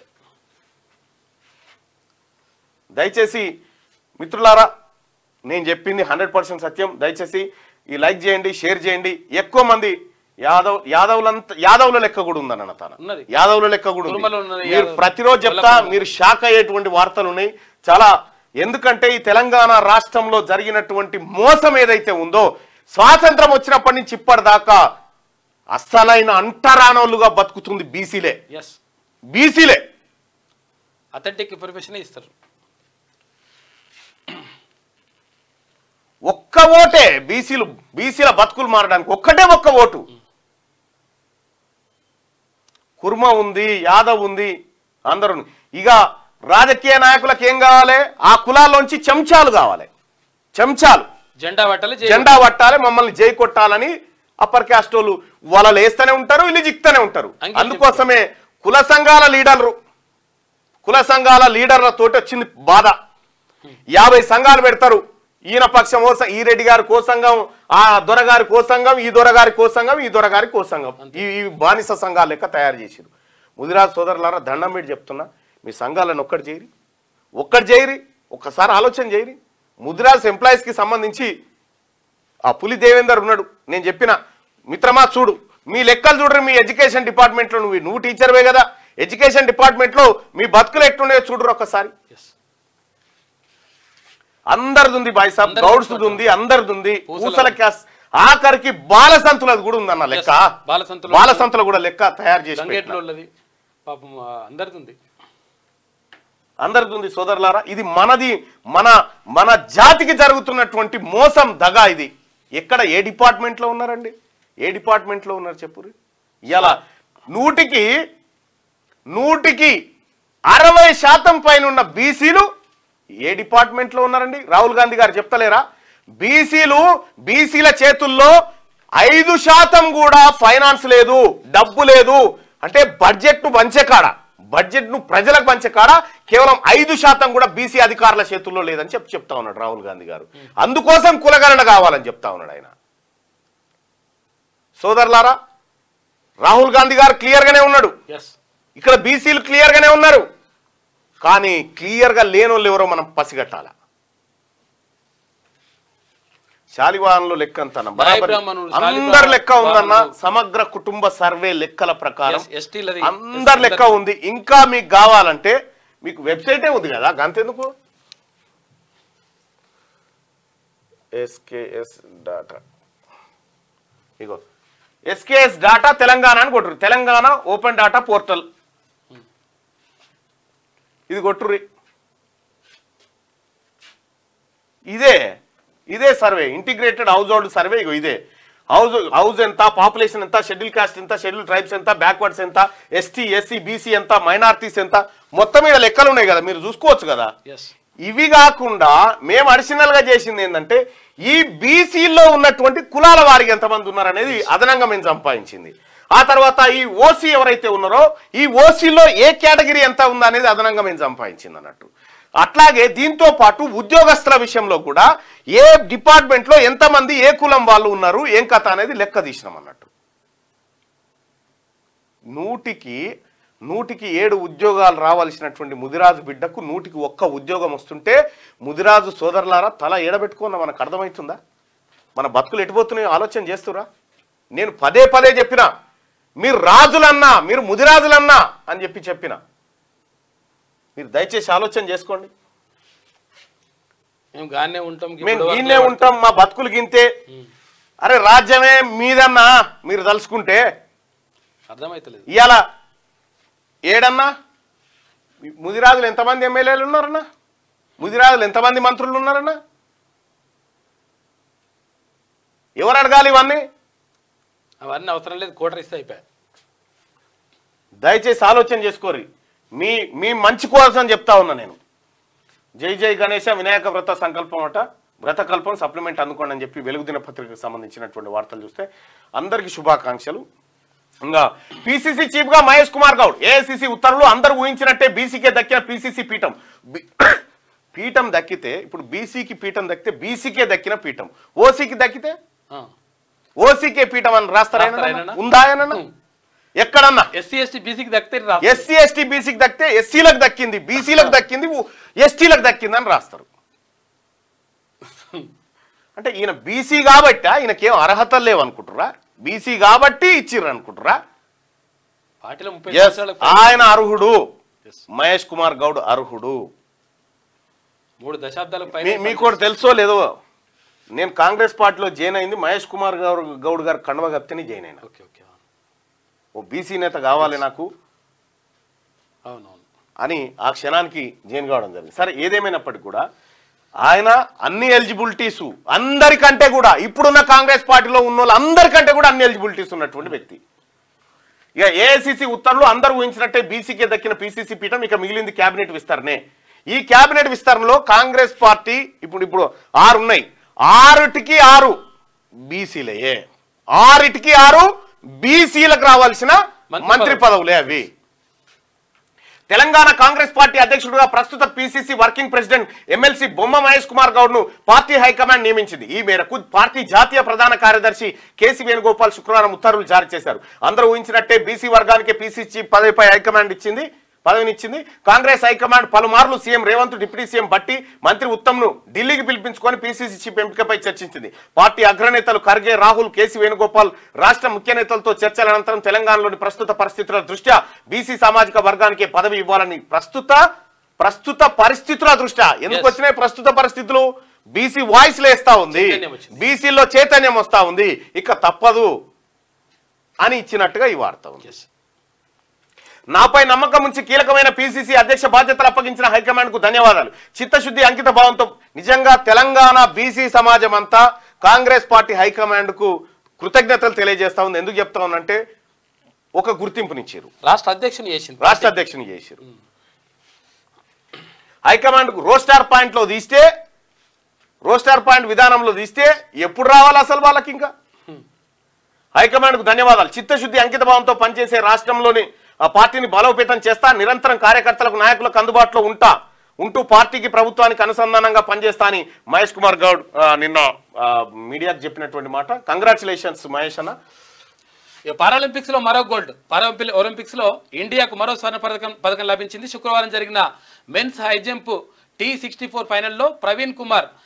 దయచేసి మిత్రులారా, నేను చెప్పింది హండ్రెడ్ పర్సెంట్ సత్యం. దయచేసి ఈ లైక్ చేయండి, షేర్ చేయండి. ఎక్కువ మంది యాదవ్ యాదవ్లంతా యాదవ్ల లెక్క కూడా ఉందన్న తన యాదవ్ల లెక్క కూడా ఉంది. మీరు ప్రతిరోజు చెప్తా, మీరు షాక్ అయ్యేటువంటి వార్తలు ఉన్నాయి చాలా. ఎందుకంటే ఈ తెలంగాణ రాష్ట్రంలో జరిగినటువంటి మోసం ఏదైతే ఉందో, స్వాతంత్రం వచ్చినప్పటి నుంచి ఇప్పటిదాకా అస్సలైన అంటరానోళ్ళుగా బతుకుతుంది బీసీలే. బీసీలే అథెంటిక్ ఇన్ఫర్మేషన్ ఇస్తారు. ఒక్క ఓటే బీసీలు బీసీల బతుకులు మారడానికి ఒక్కటే ఒక్క ఓటు. కుర్మ ఉంది, యాదవ్ ఉంది, అందరూ. ఇక రాజకీయ నాయకులకు ఏం కావాలి? ఆ కులాల్లోంచి చెంచాలు కావాలి. చెంచాలు జెండా పట్టాలి, జెండా పట్టాలి, మమ్మల్ని జై కొట్టాలని అప్పర్ క్యాస్ట్ వాళ్ళు వాళ్ళు వేస్తూనే ఉంటారు, వీళ్ళు జిక్తూనే ఉంటారు. అందుకోసమే కుల సంఘాల లీడర్లు కుల సంఘాల లీడర్లతోటి వచ్చింది బాధ. యాభై సంఘాలు పెడతారు. ఈయన పక్షం ఓ ఈ రెడ్డి గారి కో సంఘం, ఆ దొరగారి కో సంఘం, ఈ దొరగారి కో సంఘం, ఈ దొరగారి కో సంఘం. ఈ బానిస సంఘాలు లెక్క తయారు చేసిరు. ముదిరాజ్ సోదరులారా, దండం పెట్టి చెప్తున్నా, మీ సంఘాలను ఒక్కటి చేయరి, ఒక్కటి చేయరి, ఒక్కసారి ఆలోచన చేయరి. ముదిరాజ్ ఎంప్లాయీస్కి సంబంధించి ఆ పులి దేవేందర్ ఉన్నాడు. నేను చెప్పిన మిత్రమా చూడు, మీ లెక్కలు చూడరు. మీ ఎడ్యుకేషన్ డిపార్ట్మెంట్లో నువ్వు నువ్వు టీచర్వే కదా, ఎడ్యుకేషన్ డిపార్ట్మెంట్లో మీ బతుకులు ఎట్లున్నాయో చూడరు ఒక్కసారి. అందరిది ఉంది బాయ్ సాబ్, గౌడ్స్ ఉంది, అందరిది ఉంది. పూసల క్యాస్ ఆఖరికి బాలసంతులది కూడా ఉందన్న లెక్క. బాలసంతుల కూడా లెక్క తయారు చేసి అందరిది ఉంది సోదరులారా. ఇది మనది, మన మన జాతికి జరుగుతున్నటువంటి మోసం, దగా. ఇది ఎక్కడ ఏ డిపార్ట్మెంట్ లో ఉన్నారండి? ఏ డిపార్ట్మెంట్ లో ఉన్నారు చెప్పురు? ఇలా నూటికి నూటికి అరవై శాతం పైన ఉన్న బీసీలు ఏ డిపార్ట్మెంట్ లో ఉన్నారండి? రాహుల్ గాంధీ గారు చెప్తలేరా? బీసీలు బీసీల చేతుల్లో ఐదు శాతం కూడా ఫైనాన్స్ లేదు, డబ్బు లేదు. అంటే బడ్జెట్ ను పంచే కాడ, బడ్జెట్ ను ప్రజలకు పంచే కాడ కేవలం ఐదు శాతం కూడా బీసీ అధికారుల చేతుల్లో లేదని చెప్పి చెప్తా ఉన్నాడు రాహుల్ గాంధీ గారు. అందుకోసం కులగణన కావాలని చెప్తా ఉన్నాడు ఆయన. సోదరులారా, రాహుల్ గాంధీ గారు క్లియర్ గానే ఉన్నాడు, ఇక్కడ బీసీలు క్లియర్ గానే ఉన్నారు. కానీ క్లియర్ గా లేనోళ్ళు ఎవరో మనం పసిగట్టాల. శాలివాహన్లో లెక్క అంత అందరి లెక్క ఉందన్న. సమగ్ర కుటుంబ సర్వే లెక్కల ప్రకారం అందరి లెక్క ఉంది. ఇంకా మీకు కావాలంటే మీకు వెబ్సైటే ఉంది కదా గంతెందుకు ఎస్కేఎస్ డాటా ఇగో ఎస్కేఎస్ డాటా తెలంగాణ అని కొట్టుర్రు తెలంగాణ ఓపెన్ డాటా పోర్టల్ ఇది కొట్టుర్రి ఇదే ఇదే survey integrated house hold survey ఇగో ఇదే హౌస్ హౌస్ ఎంత పాపులేషన్ ఎంత షెడ్యూల్ కాస్ట్ ఎంత షెడ్యూల్ ట్రైబ్స్ ఎంత బ్యాక్వర్డ్స్ ఎంత ఎస్టీ ఎస్సీ బీసీ ఎంత మైనారిటీస్ ఎంత మొత్తం మీద లెక్కలు ఉన్నాయి కదా మీరు చూసుకోవచ్చు కదా ఇవి కాకుండా మేము అడిషనల్ గా చేసింది ఏంటంటే ఈ బీసీలో ఉన్నటువంటి కులాల వారికి ఎంతమంది ఉన్నారనేది అదనంగా మేము సంపాదించింది ఆ తర్వాత ఈ ఓసీ ఎవరైతే ఉన్నారో ఈ ఓసీలో ఏ కేటగిరీ ఎంత ఉందా అనేది అదనంగా మేము సంపాదించింది అన్నట్టు అట్లాగే దీంతో పాటు ఉద్యోగస్తుల విషయంలో కూడా ఏ డిపార్ట్మెంట్లో ఎంతమంది ఏ కులం వాళ్ళు ఉన్నారు ఏం కథ అనేది లెక్క తీసినాం అన్నట్టు నూటికి నూటికి ఏడు ఉద్యోగాలు రావాల్సినటువంటి ముదిరాజు బిడ్డకు నూటికి ఒక్క ఉద్యోగం వస్తుంటే ముదిరాజు సోదరులారా తల ఏడబెట్టుకున్న మనకు అర్థమవుతుందా మన బతుకులు ఎటుపోతున్నాయో ఆలోచన చేస్తురా నేను పదే పదే చెప్పిన మీరు రాజులన్నా మీరు ముదిరాజులన్నా అని చెప్పి చెప్పిన మీరు దయచేసి ఆలోచన చేసుకోండి మేము గానే ఉంటాం మేము గీనే ఉంటాం మా బతుకులు గింతే అరే రాజ్యమే మీదన్నా మీరు తలుసుకుంటే అర్థమైతలేదు ఇవాళ ఏడన్నా ముదిరాజులు ఎంతమంది ఎమ్మెల్యేలు ఉన్నారన్నా ముదిరాజులు ఎంతమంది మంత్రులు ఉన్నారన్నా ఎవరు అడగాలి ఇవన్నీ అవన్నీ అవసరం లేదు కోటర్ ఇస్తే అయిపోయా దయచేసి ఆలోచన చేసుకోరి మీ మీ మంచి కోసం చెప్తా ఉన్నా నేను జై జై గణేశ వినాయక వ్రత సంకల్పం అట వ్రతకల్పం సప్లిమెంట్ అందుకోండి అని చెప్పి వెలుగు దినపత్రికకు సంబంధించినటువంటి వార్తలు చూస్తే అందరికీ శుభాకాంక్షలు ఇంకా పిసిసి చీఫ్ గా మహేష్ కుమార్ గౌడ్ ఏఐసిసి ఉత్తర్వులు అందరూ ఊహించినట్టే బీసీకే దక్కిన పిసిసి పీఠం పీఠం దక్కితే ఇప్పుడు బీసీకి పీఠం దక్కితే బీసీకే దక్కిన పీఠం ఓసీకి దక్కితే ఓసీకే పీఠం అని రాస్తారా ఉందా ఏనన్నా ఎక్కడన్నా ఎస్సీ ఎస్టీ బీసీకి దక్కితే ఎస్సీ ఎస్టీ బీసీకి దక్కితే ఎస్సీలకు దక్కింది బీసీలకు దక్కింది ఎస్టీలకు దక్కింది అని రాస్తారు అంటే ఈయన బీసీ కాబట్టి ఈయనకేం అర్హతలు లేవు అనుకుంటురా బీసీ కాబట్టి ఇచ్చిర్రు అనుకుంటురా ఆయన అర్హుడు మహేష్ కుమార్ గౌడ్ అర్హుడు మూడు దశాబ్దాల మీకు కూడా తెలుసో లేదో నేను కాంగ్రెస్ పార్టీలో జాయిన్ అయింది మహేష్ కుమార్ గౌడ్ గారు కండవ కప్తేనే జాయిన్ అయినా ఓ బీసీ నేత కావాలి నాకు అని ఆ క్షణానికి జాయిన్ కావడం జరిగింది సరే ఏదేమైనప్పటికీ కూడా ఆయన అన్ని ఎలిజిబిలిటీస్ అందరికంటే కూడా ఇప్పుడున్న కాంగ్రెస్ పార్టీలో ఉన్న వాళ్ళు అందరికంటే కూడా అన్ని ఎలిజిబిలిటీస్ ఉన్నటువంటి వ్యక్తి ఇక ఏఐసిసి ఉత్తర్వులు అందరూ ఊహించినట్టే బీసీకే దక్కిన పిసిసి పీఠం ఇక మిగిలింది కేబినెట్ విస్తరణే ఈ కేబినెట్ విస్తరణలో కాంగ్రెస్ పార్టీ ఇప్పుడు ఇప్పుడు ఆరు ఉన్నాయి ఆరుటికి ఆరు బీసీలే ఆరిటికి ఆరు బీసీలకు రావాల్సిన మంత్రి పదవులే అవి తెలంగాణ కాంగ్రెస్ పార్టీ అధ్యక్షుడిగా ప్రస్తుత పిసిసి వర్కింగ్ ప్రెసిడెంట్ ఎమ్మెల్సీ బొమ్మ మహేష్ కుమార్ గౌడ్ ను పార్టీ హైకమాండ్ నియమించింది ఈ మేరకు పార్టీ జాతీయ ప్రధాన కార్యదర్శి కేసీ వేణుగోపాల్ శుక్రవారం ఉత్తర్వులు జారీ చేశారు అందరూ ఊహించినట్టే బీసీ వర్గానికి పిసిసి పదవిపై హైకమాండ్ ఇచ్చింది పదవినిచ్చింది కాంగ్రెస్ హైకమాండ్ పలుమార్లు CM Revanth deputy CM Bhatti మంత్రి ఉత్తమ్ను ఢిల్లీకి పిలిపించుకొని పిసిసి చీఫ్ ఎంపికపై చర్చించింది పార్టీ అగ్రనేతలు ఖర్గే రాహుల్ కేసీ వేణుగోపాల్ రాష్ట్ర ముఖ్య నేతలతో చర్చల అనంతరం తెలంగాణలోని ప్రస్తుత పరిస్థితుల దృష్ట్యా బీసీ సామాజిక వర్గానికి పదవి ఇవ్వాలని ప్రస్తుత ప్రస్తుత పరిస్థితుల దృష్ట్యా ఎందుకు వచ్చినాయి ప్రస్తుత పరిస్థితులు బీసీ వాయిస్ లేస్తా ఉంది బీసీలో చైతన్యం వస్తా ఉంది ఇక తప్పదు అని ఇచ్చినట్టుగా ఈ వార్త ఉంది నాపై నమ్మకం ఉంచి కీలకమైన పిసిసి అధ్యక్ష బాధ్యతలు అప్పగించిన హైకమాండ్ కు ధన్యవాదాలు చిత్తశుద్ధి అంకిత భావంతో నిజంగా తెలంగాణ బీసీ సమాజం అంతా కాంగ్రెస్ పార్టీ హైకమాండ్ కు కృతజ్ఞతలు తెలియజేస్తా ఉంది ఎందుకు చెప్తా ఉన్నంటే ఒక గుర్తింపునిచ్చారు రాష్ట్ర అధ్యక్షుని చేసింది రాష్ట్ర అధ్యక్షుని చేశారు హైకమాండ్ కు రోస్టార్ పాయింట్ లో తీస్తే రోస్టార్ పాయింట్ విధానంలో తీస్తే ఎప్పుడు రావాలి అసలు వాళ్ళకి ఇంకా హైకమాండ్ కు ధన్యవాదాలు చిత్తశుద్ధి అంకిత భావంతో పనిచేసే రాష్ట్రంలోని ఆ పార్టీని బలోపేతం చేస్తా నిరంతరం కార్యకర్తలకు నాయకులకు అందుబాటులో ఉంటా ఉంటూ పార్టీకి ప్రభుత్వానికి అనుసంధానంగా పనిచేస్తా అని మహేష్ కుమార్ గౌడ్ నిన్న మీడియాకు చెప్పినటువంటి మాట కంగ్రాచులేషన్స్ మహేష్ అన్న పారాలింపిక్స్ లో మరో గోల్డ్ పారాలింపిక్ ఒలింపిక్స్ లో ఇండియాకు మరో స్వర్ణ పథకం పథకం లభించింది శుక్రవారం జరిగిన men's high jump T sixty four ఫైనల్లో ప్రవీణ్ కుమార్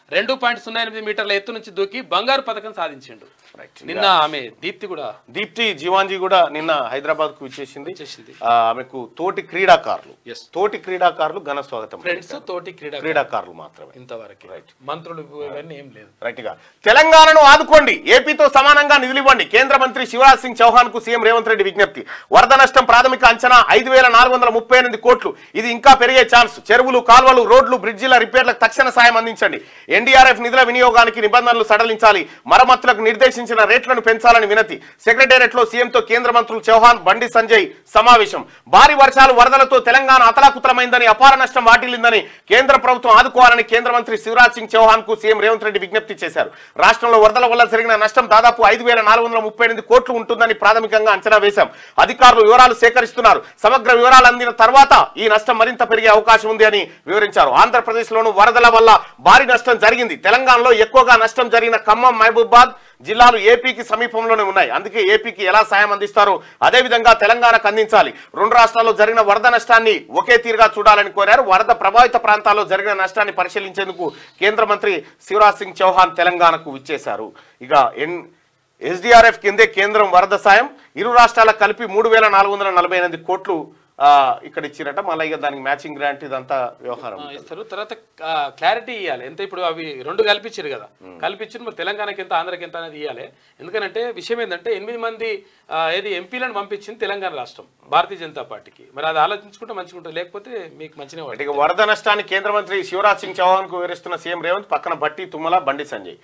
రెండు పాయింట్ సున్నా ఎనిమిది మీటర్ల ఎత్తు నుంచి దూకి బంగారు పథకం సాధించిండు. నిన్న ఆమె దీప్తి కూడా దీప్తి జీవాంజీ కూడా నిన్న హైదరాబాద్ కు విచ్చేసింది. ఆమెకు తోటి క్రీడాకారులు తోటి క్రీడాకారులు ఘన స్వాగతం. ఫ్రెండ్స్ తోటి క్రీడా క్రీడాకారులు మాత్రమే ఇంతవరకు. మంత్రులు ఇవన్నీ ఏం లేదు. రైట్ గా తెలంగాణను ఆదుకోండి, ఏపీతో సమానంగా నిధులు ఇవ్వండి. కేంద్ర మంత్రి శివరాజ్ సింగ్ చౌహాన్ కు సీఎం రేవంత్ రెడ్డి విజ్ఞప్తి. వరద నష్టం ప్రాథమిక అంచనా ఐదు వేల నాలుగు వందల ముప్పై ఎనిమిది కోట్లు. ఇది ఇంకా పెరిగే ఛాన్స్. చెరువులు, కాల్వలు, రోడ్లు, బ్రిడ్జిల రిపేర్లకు తక్షణ సాయం అందించండి. ఎన్డీఆర్ఎఫ్ నిధుల వినియోగానికి నిబంధనలు సడలించాలి. మరమ్మతులకు నిర్దేశించిన రేట్లను పెంచాలని వినతి. సెక్రటేరియట్ లో సీఎంతో కేంద్ర మంత్రులు చౌహాన్, బండి సంజయ్ సమావేశం. భారీ వర్షాలు, వరదలతో తెలంగాణ అతలాకుతలమైందని, అపార నష్టం వాటిల్లిందని కేంద్ర ప్రభుత్వం ఆదుకోవాలని కేంద్ర మంత్రి శివరాజ్ సింగ్ చౌహాన్ కు సీఎం రేవంత్ రెడ్డి విజ్ఞప్తి చేశారు. రాష్ట్రంలో వరదల వల్ల జరిగిన నష్టం దాదాపు ఐదు వేల నాలుగు వందల ముప్పై ఎనిమిది కోట్లు ఉంటుందని ప్రాథమికంగా అంచనా వేశాం. అధికారులు వివరాలు సేకరిస్తున్నారు. సమగ్ర వివరాలు అందిన తర్వాత ఈ నష్టం మరింత పెరిగే అవకాశం ఉంది అని వివరించారు. ఆంధ్రప్రదేశ్ లోను వరదల వల్ల భారీ నష్టం జరిగింది. తెలంగాణలో ఎక్కువగా నష్టం జరిగిన ఖమ్మం, మహబూబాబాద్ జిల్లాలు ఏపీకి సమీపంలోనే ఉన్నాయి. అందుకే ఏపీకి ఎలా సాయం అందిస్తారో అదే విధంగా తెలంగాణకు అందించాలి. రెండు రాష్ట్రాల్లో జరిగిన వరద నష్టాన్ని ఒకే తీరుగా చూడాలని కోరారు. వరద ప్రభావిత ప్రాంతాల్లో జరిగిన నష్టాన్ని పరిశీలించేందుకు కేంద్ర మంత్రి శివరాజ్ సింగ్ చౌహాన్ తెలంగాణకు విచ్చేశారు. ఇక ఎన్ ఎస్డీఆర్ఎఫ్ కిందే కేంద్రం వరద సాయం ఇరు రాష్ట్రాలకు కలిపి మూడు వేల నాలుగు వందల నలభై ఎనిమిది కోట్లు ఇక్కడ ఇచ్చిరట. మళ్ళీ ఇక దానికి మ్యాచింగ్ గ్రాంట్ ఇదంతా వ్యవహారం ఇస్తారు. తర్వాత క్లారిటీ ఇవ్వాలి ఎంత. ఇప్పుడు అవి రెండు కల్పించారు కదా, కల్పించారు. మరి తెలంగాణకి ఎంత, ఆంధ్రకి ఎంత అనేది ఇవ్వాలి. ఎందుకంటే విషయం ఏంటంటే ఎనిమిది మంది ఏది ఎంపీలను పంపించింది తెలంగాణ రాష్ట్రం భారతీయ జనతా పార్టీకి. మరి అది ఆలోచించుకుంటే మంచిగా ఉంటుంది, లేకపోతే మీకు మంచిగా ఉంటుంది. ఇక వరద నష్టాన్ని కేంద్ర మంత్రి శివరాజ్ సింగ్ చౌహాన్ కు వివరిస్తున్న సీఎం రేవంత్, పక్కన భట్టి, తుమ్మల, బండి సంజయ్.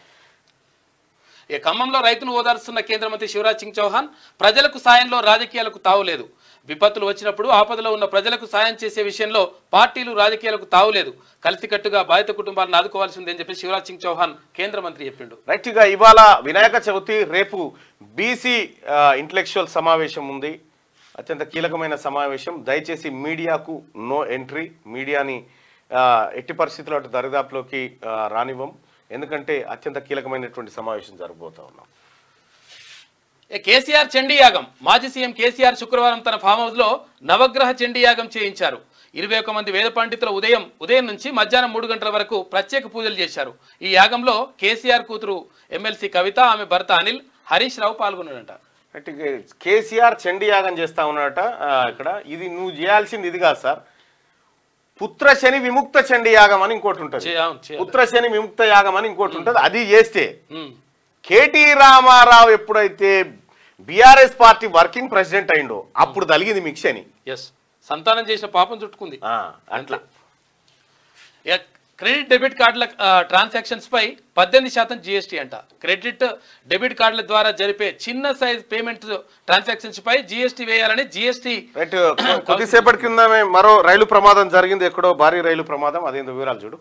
ఇక ఖమ్మంలో రైతును ఓదార్స్తున్న కేంద్ర మంత్రి శివరాజ్ సింగ్ చౌహాన్, ప్రజలకు సాయంలో రాజకీయాలకు తావులేదు. విపత్తులు వచ్చినప్పుడు ఆపదలో ఉన్న ప్రజలకు సాయం చేసే విషయంలో పార్టీలు, రాజకీయాలకు తావులేదు. కలిసికట్టుగా బాధిత కుటుంబాలను ఆదుకోవాల్సి ఉందని చెప్పి శివరాజ్ సింగ్ చౌహాన్ కేంద్ర మంత్రి చెప్పిండు. రైట్ గా ఇవాళ వినాయక చవితి, రేపు బీసీ ఇంటలెక్చువల్ సమావేశం ఉంది. అత్యంత కీలకమైన సమావేశం. దయచేసి మీడియాకు నో ఎంట్రీ. మీడియాని ఎట్టి పరిస్థితుల్లో అటు దరిదాపులోకి రానివ్వం. ఎందుకంటే అత్యంత కీలకమైనటువంటి సమావేశం జరగబోతా ఉన్నాం. కేసీఆర్ చండీ యాగం. మాజీ సీఎం కేసీఆర్ శుక్రవారం తన ఫామ్ హౌస్ లో నవగ్రహ చండీ యాగం చేయించారు. ఇరవై ఒక్క మంది వేద పండితుల ఉదయం ఉదయం నుంచి మధ్యాహ్నం మూడు గంటల వరకు ప్రత్యేక పూజలు చేశారు. ఈ యాగంలో కేసీఆర్ కూతురు ఎమ్మెల్సీ కవిత, ఆమె భర్త అనిల్, హరీష్ రావు పాల్గొన్నాడట. కేసీఆర్ చండీ యాగం చేస్తా ఉన్నాడట. ఇక్కడ ఇది నువ్వు చేయాల్సింది ఇది కాదు సార్, పుత్రశని విముక్త చండీ యాగం అని ఇంకోటి ఉంటుంది. పుత్రశని విముక్త యాగం అని ఇంకోటి ఉంటుంది. అది చేస్తే కేటీ రామారావు ఎప్పుడైతే బీఆర్ఎస్ పార్టీ వర్కింగ్ ప్రెసిడెంట్ అయిండో అప్పుడు తలిగింది మిక్సని. ఎస్, సంతానం చేసిన పాపం చుట్టుకుంది అట్లా. క్రెడిట్ డెబిట్ కార్డుల ట్రాన్సాక్షన్స్ పై పద్దెనిమిది శాతం జిఎస్టీ అంట. క్రెడిట్ డెబిట్ కార్డుల ద్వారా జరిపే చిన్న సైజ్ పేమెంట్ ట్రాన్సాక్షన్స్ పై జిఎస్టీ వేయాలని జిఎస్టీ. కొద్దిసేపటి కింద మరో రైలు ప్రమాదం జరిగింది, ఎక్కడో భారీ రైలు ప్రమాదం. అదేందో వివరాలు చూడు.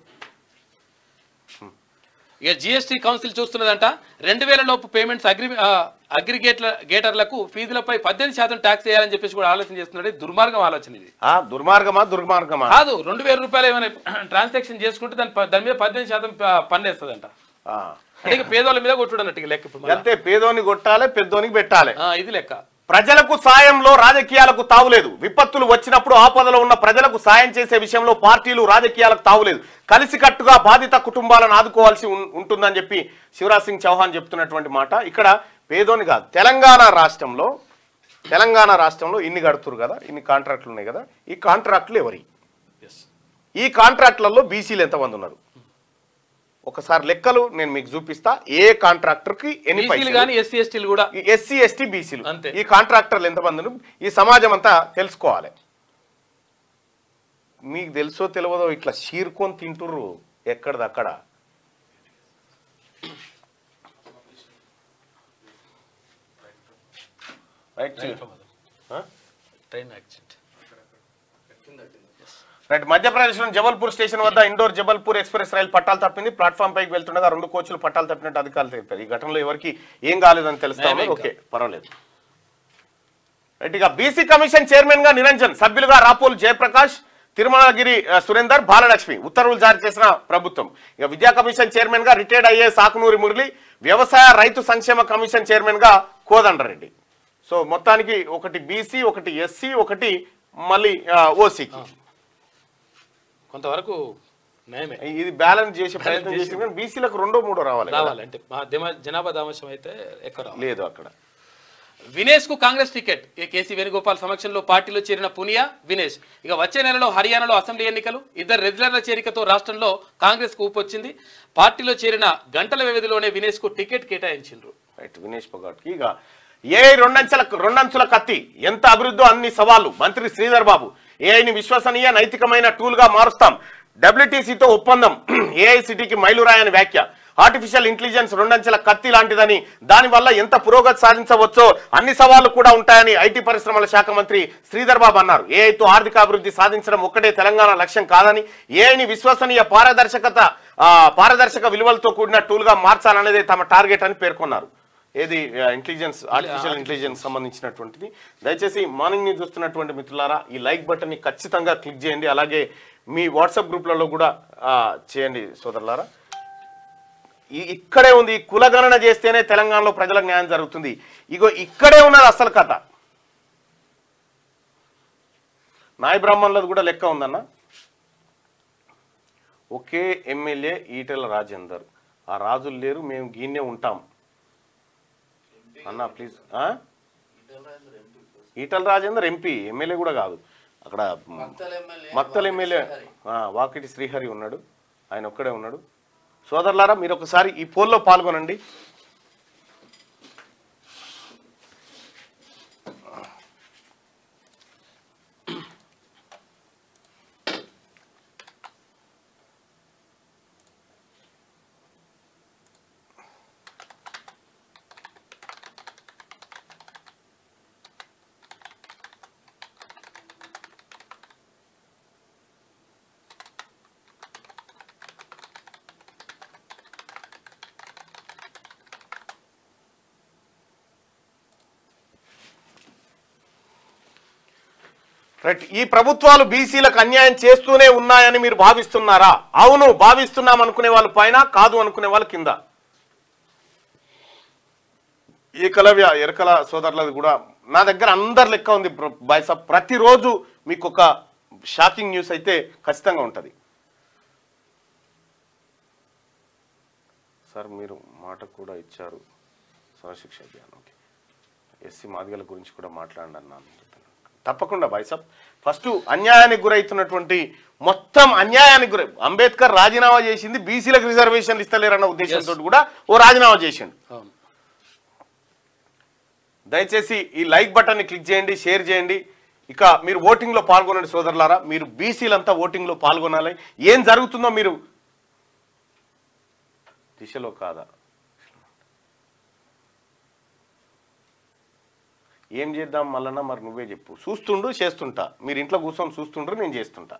ఇక జిఎస్టీ కౌన్సిల్ చూస్తున్నదంట రెండు వేల లోపు పేమెంట్స్ అగ్రి అగ్రిగేట్ల గేటర్లకు ఫీజులపై పద్దెనిమిది శాతం ట్యాక్స్ వేయాలని చెప్పేసి కూడా ఆలోచన చేస్తున్నాడు. దుర్మార్గం ఆలోచన ఇది. దుర్మార్గమా దుర్మార్గమా కాదు, రెండు వేల రూపాయలు ఏమైనా ట్రాన్సాక్షన్ చేసుకుంటే దాని దాని మీద పద్దెనిమిది శాతం పన్ను వేస్తుందంట. అంటే పేదోళ్ళ మీద కొట్టుడు అన్నట్టు లెక్క. అంతే, పేదోని కొట్టాలి, పెద్దోనికి పెట్టాలి, ఇది లెక్క. ప్రజలకు సాయంలో రాజకీయాలకు తావులేదు. విపత్తులు వచ్చినప్పుడు ఆపదలో ఉన్న ప్రజలకు సాయం చేసే విషయంలో పార్టీలు, రాజకీయాలకు తావులేదు. కలిసికట్టుగా బాధిత కుటుంబాలను ఆదుకోవాల్సి ఉంటుందని చెప్పి శివరాజ్ సింగ్ చౌహాన్ చెప్తున్నటువంటి మాట. ఇక్కడ పేదోని కాదు, తెలంగాణ రాష్ట్రంలో తెలంగాణ రాష్ట్రంలో ఇన్ని కడుతురు కదా, ఇన్ని కాంట్రాక్టులు ఉన్నాయి కదా, ఈ కాంట్రాక్టులు ఎవరి? ఈ కాంట్రాక్టులలో బీసీలు ఎంతమంది ఉన్నారు? ఒకసారి లెక్కలు నేను మీకు చూపిస్తా. ఏ కాంట్రాక్టర్ కి ఎన్ని పైసలు, ఎస్సీ ఎస్టీలు కూడా, ఎస్సీ ఎస్టీ బీసీలు, ఈ కాంట్రాక్టర్లు ఎంతమంది, ఈ సమాజం అంతా తెలుసుకోవాలి. మీకు తెలుసో తెలియదో ఇట్లా చీరుకొని తింటుర్రు ఎక్కడదక్కడ. రైట్. మధ్యప్రదేశ్లోని జబల్పూర్ స్టేషన్ వద్ద ఇండోర్ జబల్పూర్ ఎక్స్ప్రెస్ రైలు పట్టాలు తప్పింది. ప్లాట్ఫామ్ పైకి వెళ్తుండగా రెండు కోచ్లు పట్టాలు తప్పినట్టు అధికారులు తెలిపారు. ఈ ఘటనలో ఎవరికి ఏం కాలేదని తెలుస్తా ఉంది. ఓకే, పర్వాలేదు. రైట్. ఇక బీసీ కమిషన్ చైర్మన్ గా నిరంజన్, సభ్యులుగా రాపోల్ జయప్రకాష్, తిరుమలగిరి సురేందర్, బాలలక్ష్మి ఉత్తర్వులు జారీ చేసిన ప్రభుత్వం. ఇక విద్యా కమిషన్ చైర్మన్ గా రిటైర్డ్ ఐఏఎస్ ఆకునూరి మురళి, వ్యవసాయ రైతు సంక్షేమ కమిషన్ చైర్మన్ గా కోదండరెడ్డి. సో మొత్తానికి ఒకటి బీసీ, ఒకటి ఎస్సీ, ఒకటి మళ్ళీ ఓసీకి. కొంతవరకు నయమే. ఇది బ్యాలెన్స్ చేసే ప్రయత్నం చేసి కానీ బీసీలకు రెండో మూడో రావాలి రావాలి అంటే మా జమా- జనాభా దామాషం అయితే ఎక్కువ రావాలి. లేదు అక్కడ. వినేష్ కు కాంగ్రెస్ టికెట్. ఇక కేసీ వేణుగోపాల్ సమక్షంలో పార్టీలో చేరిన పునియా వినేష్. ఇక వచ్చే నెలలో హర్యానాలో అసెంబ్లీ ఎన్నికలు. ఇద్దరు రెగ్యులర్ల చేరికతో రాష్ట్రంలో కాంగ్రెస్ కు ఊపొచ్చింది. పార్టీలో చేరిన గంటల వ్యవధిలోనే వినేష్ కు టికెట్ కేటాయించిండ్రు. రైట్, వినేష్ పొగాట్కి. ఇక ఏ రెండంచెల రెండంచుల కత్తి, ఎంత అభివృద్ధి అన్ని సవాళ్లు. మంత్రి శ్రీధర్ బాబు ఏఐని విశ్వసనీయ నైతికమైన టూల్ గా మారుస్తాం. డబ్ల్యూటీసీతో ఒప్పందం. ఏఐసిటికి మైలురాయని వ్యాఖ్య. ఆర్టిఫిషియల్ ఇంటెలిజెన్స్ రెండంచెల కత్తి లాంటిదని, దానివల్ల ఎంత పురోగతి సాధించవచ్చో అన్ని సవాళ్లు కూడా ఉంటాయని ఐటీ పరిశ్రమల శాఖ మంత్రి శ్రీధర్ బాబు అన్నారు. ఏఐతో ఆర్థిక అభివృద్ధి సాధించడం ఒక్కటే తెలంగాణ లక్ష్యం కాదని, ఏఐని విశ్వసనీయ పారదర్శకత పారదర్శక విలువలతో కూడిన టూల్ గా మార్చాలనేది తమ టార్గెట్ అని పేర్కొన్నారు. ఏది ఇంటెలిజెన్స్, ఆర్టిఫిషియల్ ఇంటెలిజెన్స్ సంబంధించినటువంటిది. దయచేసి మార్నింగ్ న్యూస్ చూస్తున్నటువంటి మిత్రులారా ఈ లైక్ బటన్ ని ఖచ్చితంగా క్లిక్ చేయండి. అలాగే మీ వాట్సాప్ గ్రూప్లలో కూడా చేయండి సోదరులారా. ఇక్కడే ఉంది, కులగణన చేస్తేనే తెలంగాణలో ప్రజలకు న్యాయం జరుగుతుంది. ఇగో ఇక్కడే ఉన్నది అసలు కథ. నాయ బ్రాహ్మణులది కూడా లెక్క ఉందన్న. ఒకే ఎమ్మెల్యే ఈటెల రాజేందర్, ఆ రాజులు లేరు, మేము గీనే ఉంటాం అన్న please. Etela Rajender MP, MLA కూడా కాదు. అక్కడ మక్తల్ ఎమ్మెల్యే వాకిటి శ్రీహరి ఉన్నాడు, ఆయన ఒక్కడే ఉన్నాడు. సోదరులారా మీరు ఒకసారి ఈ పోల్లో పాల్గొనండి. రైట్, ఈ ప్రభుత్వాలు బీసీలకు అన్యాయం చేస్తూనే ఉన్నాయని మీరు భావిస్తున్నారా? అవును భావిస్తున్నాం అనుకునే వాళ్ళు పైన, కాదు అనుకునే వాళ్ళు కింద. ఏకలవ్య ఎరకల సోదరులది కూడా నా దగ్గర అందరి లెక్క ఉంది బాయ్ సాబ్. ప్రతిరోజు మీకు ఒక షాకింగ్ న్యూస్ అయితే ఖచ్చితంగా ఉంటుంది. సార్ మీరు మాట కూడా ఇచ్చారు సర్వశిక్ష అభియాన్. ఓకే, ఎస్సీ మాదిగల గురించి కూడా మాట్లాడండి అన్నాను. తప్పకుండా బాయ్ సాబ్. ఫస్ట్ అన్యాయానికి గురవుతున్నటువంటి మొత్తం అన్యాయానికి గురై అంబేద్కర్ రాజీనామా చేసింది బీసీలకు రిజర్వేషన్లు ఇస్తలేరన్న ఉద్దేశంతో కూడా ఓ రాజీనామా చేసిండు. దయచేసి ఈ లైక్ బటన్ ని క్లిక్ చేయండి, షేర్ చేయండి. ఇక మీరు ఓటింగ్ లో పాల్గొనండి సోదరులారా. మీరు బీసీలంతా ఓటింగ్ లో పాల్గొనాలి. ఏం జరుగుతుందో మీరు దిశలో కాదా, ఏం చేద్దాం మళ్ళన్నా మరి నువ్వే చెప్పు. చూస్తుండు చేస్తుంటా, మీరు ఇంట్లో కూర్చొని చూస్తుండ్రు, నేను చేస్తుంటా.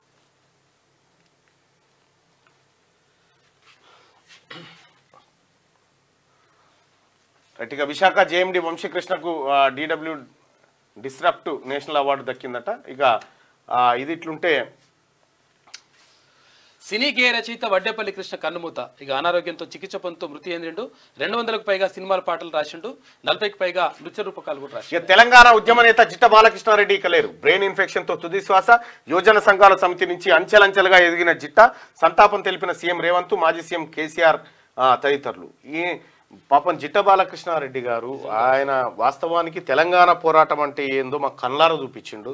రైట్, ఇక విశాఖ జేఎండి వంశీకృష్ణకు డిడబ్ల్యూ డిస్రప్ట్ నేషనల్ అవార్డు దక్కిందట. ఇక ఇది ఇట్లుంటే సినీ గేయ రచయిత వడ్డేపల్లి కృష్ణ కన్నుమూత. ఇక అనారోగ్యంతో చికిత్స పొందుతూ మృతి చెందిండు. రెండు వందలకు పైగా సినిమాల పాటలు రాసిండు. నలభైకి పైగా నృత్య రూపకాలు కూడా రాసిండు. ఇక తెలంగాణ ఉద్యమ నేత జిట్ట బాలకృష్ణారెడ్డి ఇక లేరు. బ్రెయిన్ ఇన్ఫెక్షన్ తో తుది శ్వాస. యోజన సంఘాల సమితి నుంచి అంచెలంచెలుగా ఎదిగిన జిట్ట సంతాపం తెలిపిన సీఎం రేవంత్, మాజీ సీఎం కేసీఆర్ తదితరులు. ఈ పాపం జిట్ట బాలకృష్ణారెడ్డి గారు ఆయన వాస్తవానికి తెలంగాణ పోరాటం అంటే ఏందో మాకు కళ్ళారా చూపించిండు.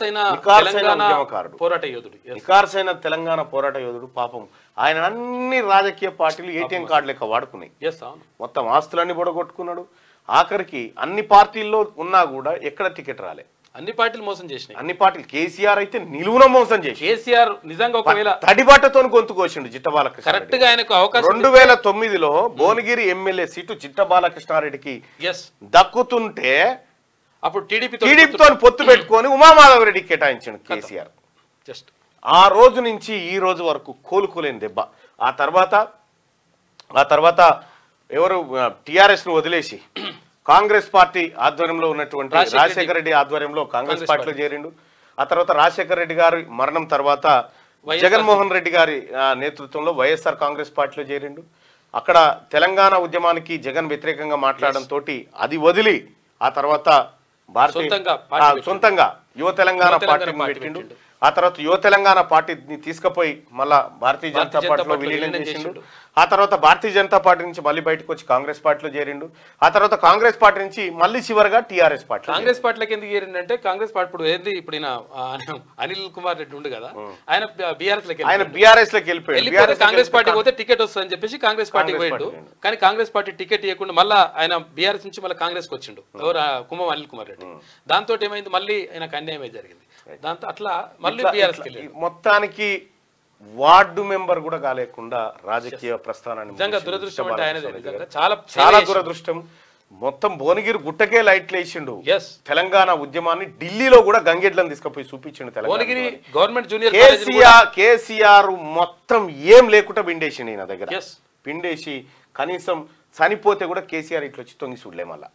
పోరాట యోధుడు, నికార్సైన తెలంగాణ పోరాట యోధుడు. పాపం ఆయన అన్ని రాజకీయ పార్టీలు ఏటీఎం కార్డు లెక్క వాడుకున్నాయి. మొత్తం ఆస్తులన్నీ బొడగొట్టుకున్నాడు. ఆఖరికి అన్ని పార్టీల్లో ఉన్నా కూడా ఎక్కడ టికెట్ రాలే. అన్ని పార్టీలు మోసం చేసినాయి. అన్ని పార్టీలు. కేసీఆర్ అయితే నిలువున మోసం చేసి కేసీఆర్ నిజంగా ఒకవేళ తడిబాటతో గొంతు కోసిండు జిట్ట బాలకృష్ణ. కరెక్ట్ గా ఆయనకు అవకాశం రెండు వేల తొమ్మిదిలో భువనగిరి ఎమ్మెల్యే సీటు జిట్ట బాలకృష్ణారెడ్డికి దక్కుతుంటే అప్పుడు టీడీపీ టీడీపీతో పొత్తు పెట్టుకొని ఉమామాధవరెడ్డికి కేటాయించాడు కేసీఆర్. జస్ట్ ఆ రోజు నుంచి ఈ రోజు వరకు కోలుకోలేని దెబ్బ. ఆ తర్వాత ఆ తర్వాత ఎవరు టిఆర్ఎస్ ను వదిలేసి కాంగ్రెస్ పార్టీ ఆధ్వర్యంలో ఉన్నటువంటి రాజశేఖర రెడ్డి ఆధ్వర్యంలో కాంగ్రెస్ పార్టీలో చేరిండు. ఆ తర్వాత రాజశేఖర రెడ్డి గారి మరణం తర్వాత జగన్మోహన్ రెడ్డి గారి నేతృత్వంలో వైఎస్ఆర్ కాంగ్రెస్ పార్టీలో చేరిండు. అక్కడ తెలంగాణ ఉద్యమానికి జగన్ వ్యతిరేకంగా మాట్లాడడంతో అది వదిలి ఆ తర్వాత భారతీయ సొంతంగా యువ తెలంగాణ పార్టీని పెట్టిండు. ఆ తర్వాత యువ తెలంగాణ పార్టీని తీసుకుపోయి మళ్ళా భారతీయ జనతా పార్టీలో విలీనం చేసిండు. ఆ తర్వాత భారతీయ జనతా పార్టీ నుంచి మళ్ళీ బయటకు వచ్చి కాంగ్రెస్ పార్టీలో చేరిండు. ఆ తర్వాత కాంగ్రెస్ పార్టీ నుంచి మళ్ళీ చివరిగా టీఆర్ఎస్ పార్టీ. కాంగ్రెస్ పార్టీలోకి ఎందుకు చేరిండంటే కాంగ్రెస్ పార్టీ ఇప్పుడు ఏంది ఇప్పుడు ఈయన అనిల్ కుమార్ రెడ్డి ఉండు కదా, ఆయన బీఆర్ఎస్ లోకి ఆయన బీఆర్ఎస్ లోకి వెళ్ళిపోయాడు. కాంగ్రెస్ పార్టీకి పోతే టికెట్ వస్తుందని చెప్పేసి కాంగ్రెస్ పార్టీకి పోయిండు. కానీ కాంగ్రెస్ పార్టీ టికెట్ ఇవ్వకుండా మళ్ళీ ఆయన బీఆర్ఎస్ నుంచి మళ్ళీ కాంగ్రెస్ కి వచ్చిండు ఎవరు కుమ్మం అనిల్ కుమార్ రెడ్డి. దాంతో ఏమైంది మళ్ళీ ఆయనకు అన్యాయమే జరిగింది. దాంతో అట్లా మళ్ళీ బీఆర్ఎస్ కి మొత్తానికి వార్డు మెంబర్ కూడా కాలేకుండా రాజకీయ ప్రస్థానాన్ని నిజంగా దురదృష్టం అంటే ఆయన చాలా చాలా దురదృష్టం. మొత్తం భువనగిరి గుట్టకే లైట్లు వేసిండు. తెలంగాణ ఉద్యమాన్ని ఢిల్లీలో కూడా గంగెడ్లను తీసుకుపోయి చూపించిండు. Telangana government junior KCR KCR మొత్తం ఏం లేకుండా పిండేసిండు ఈయన దగ్గర. పిండేసి కనీసం చనిపోతే కూడా కేసీఆర్ ఇట్లా వచ్చి తొంగి చూడలే. మళ్ళా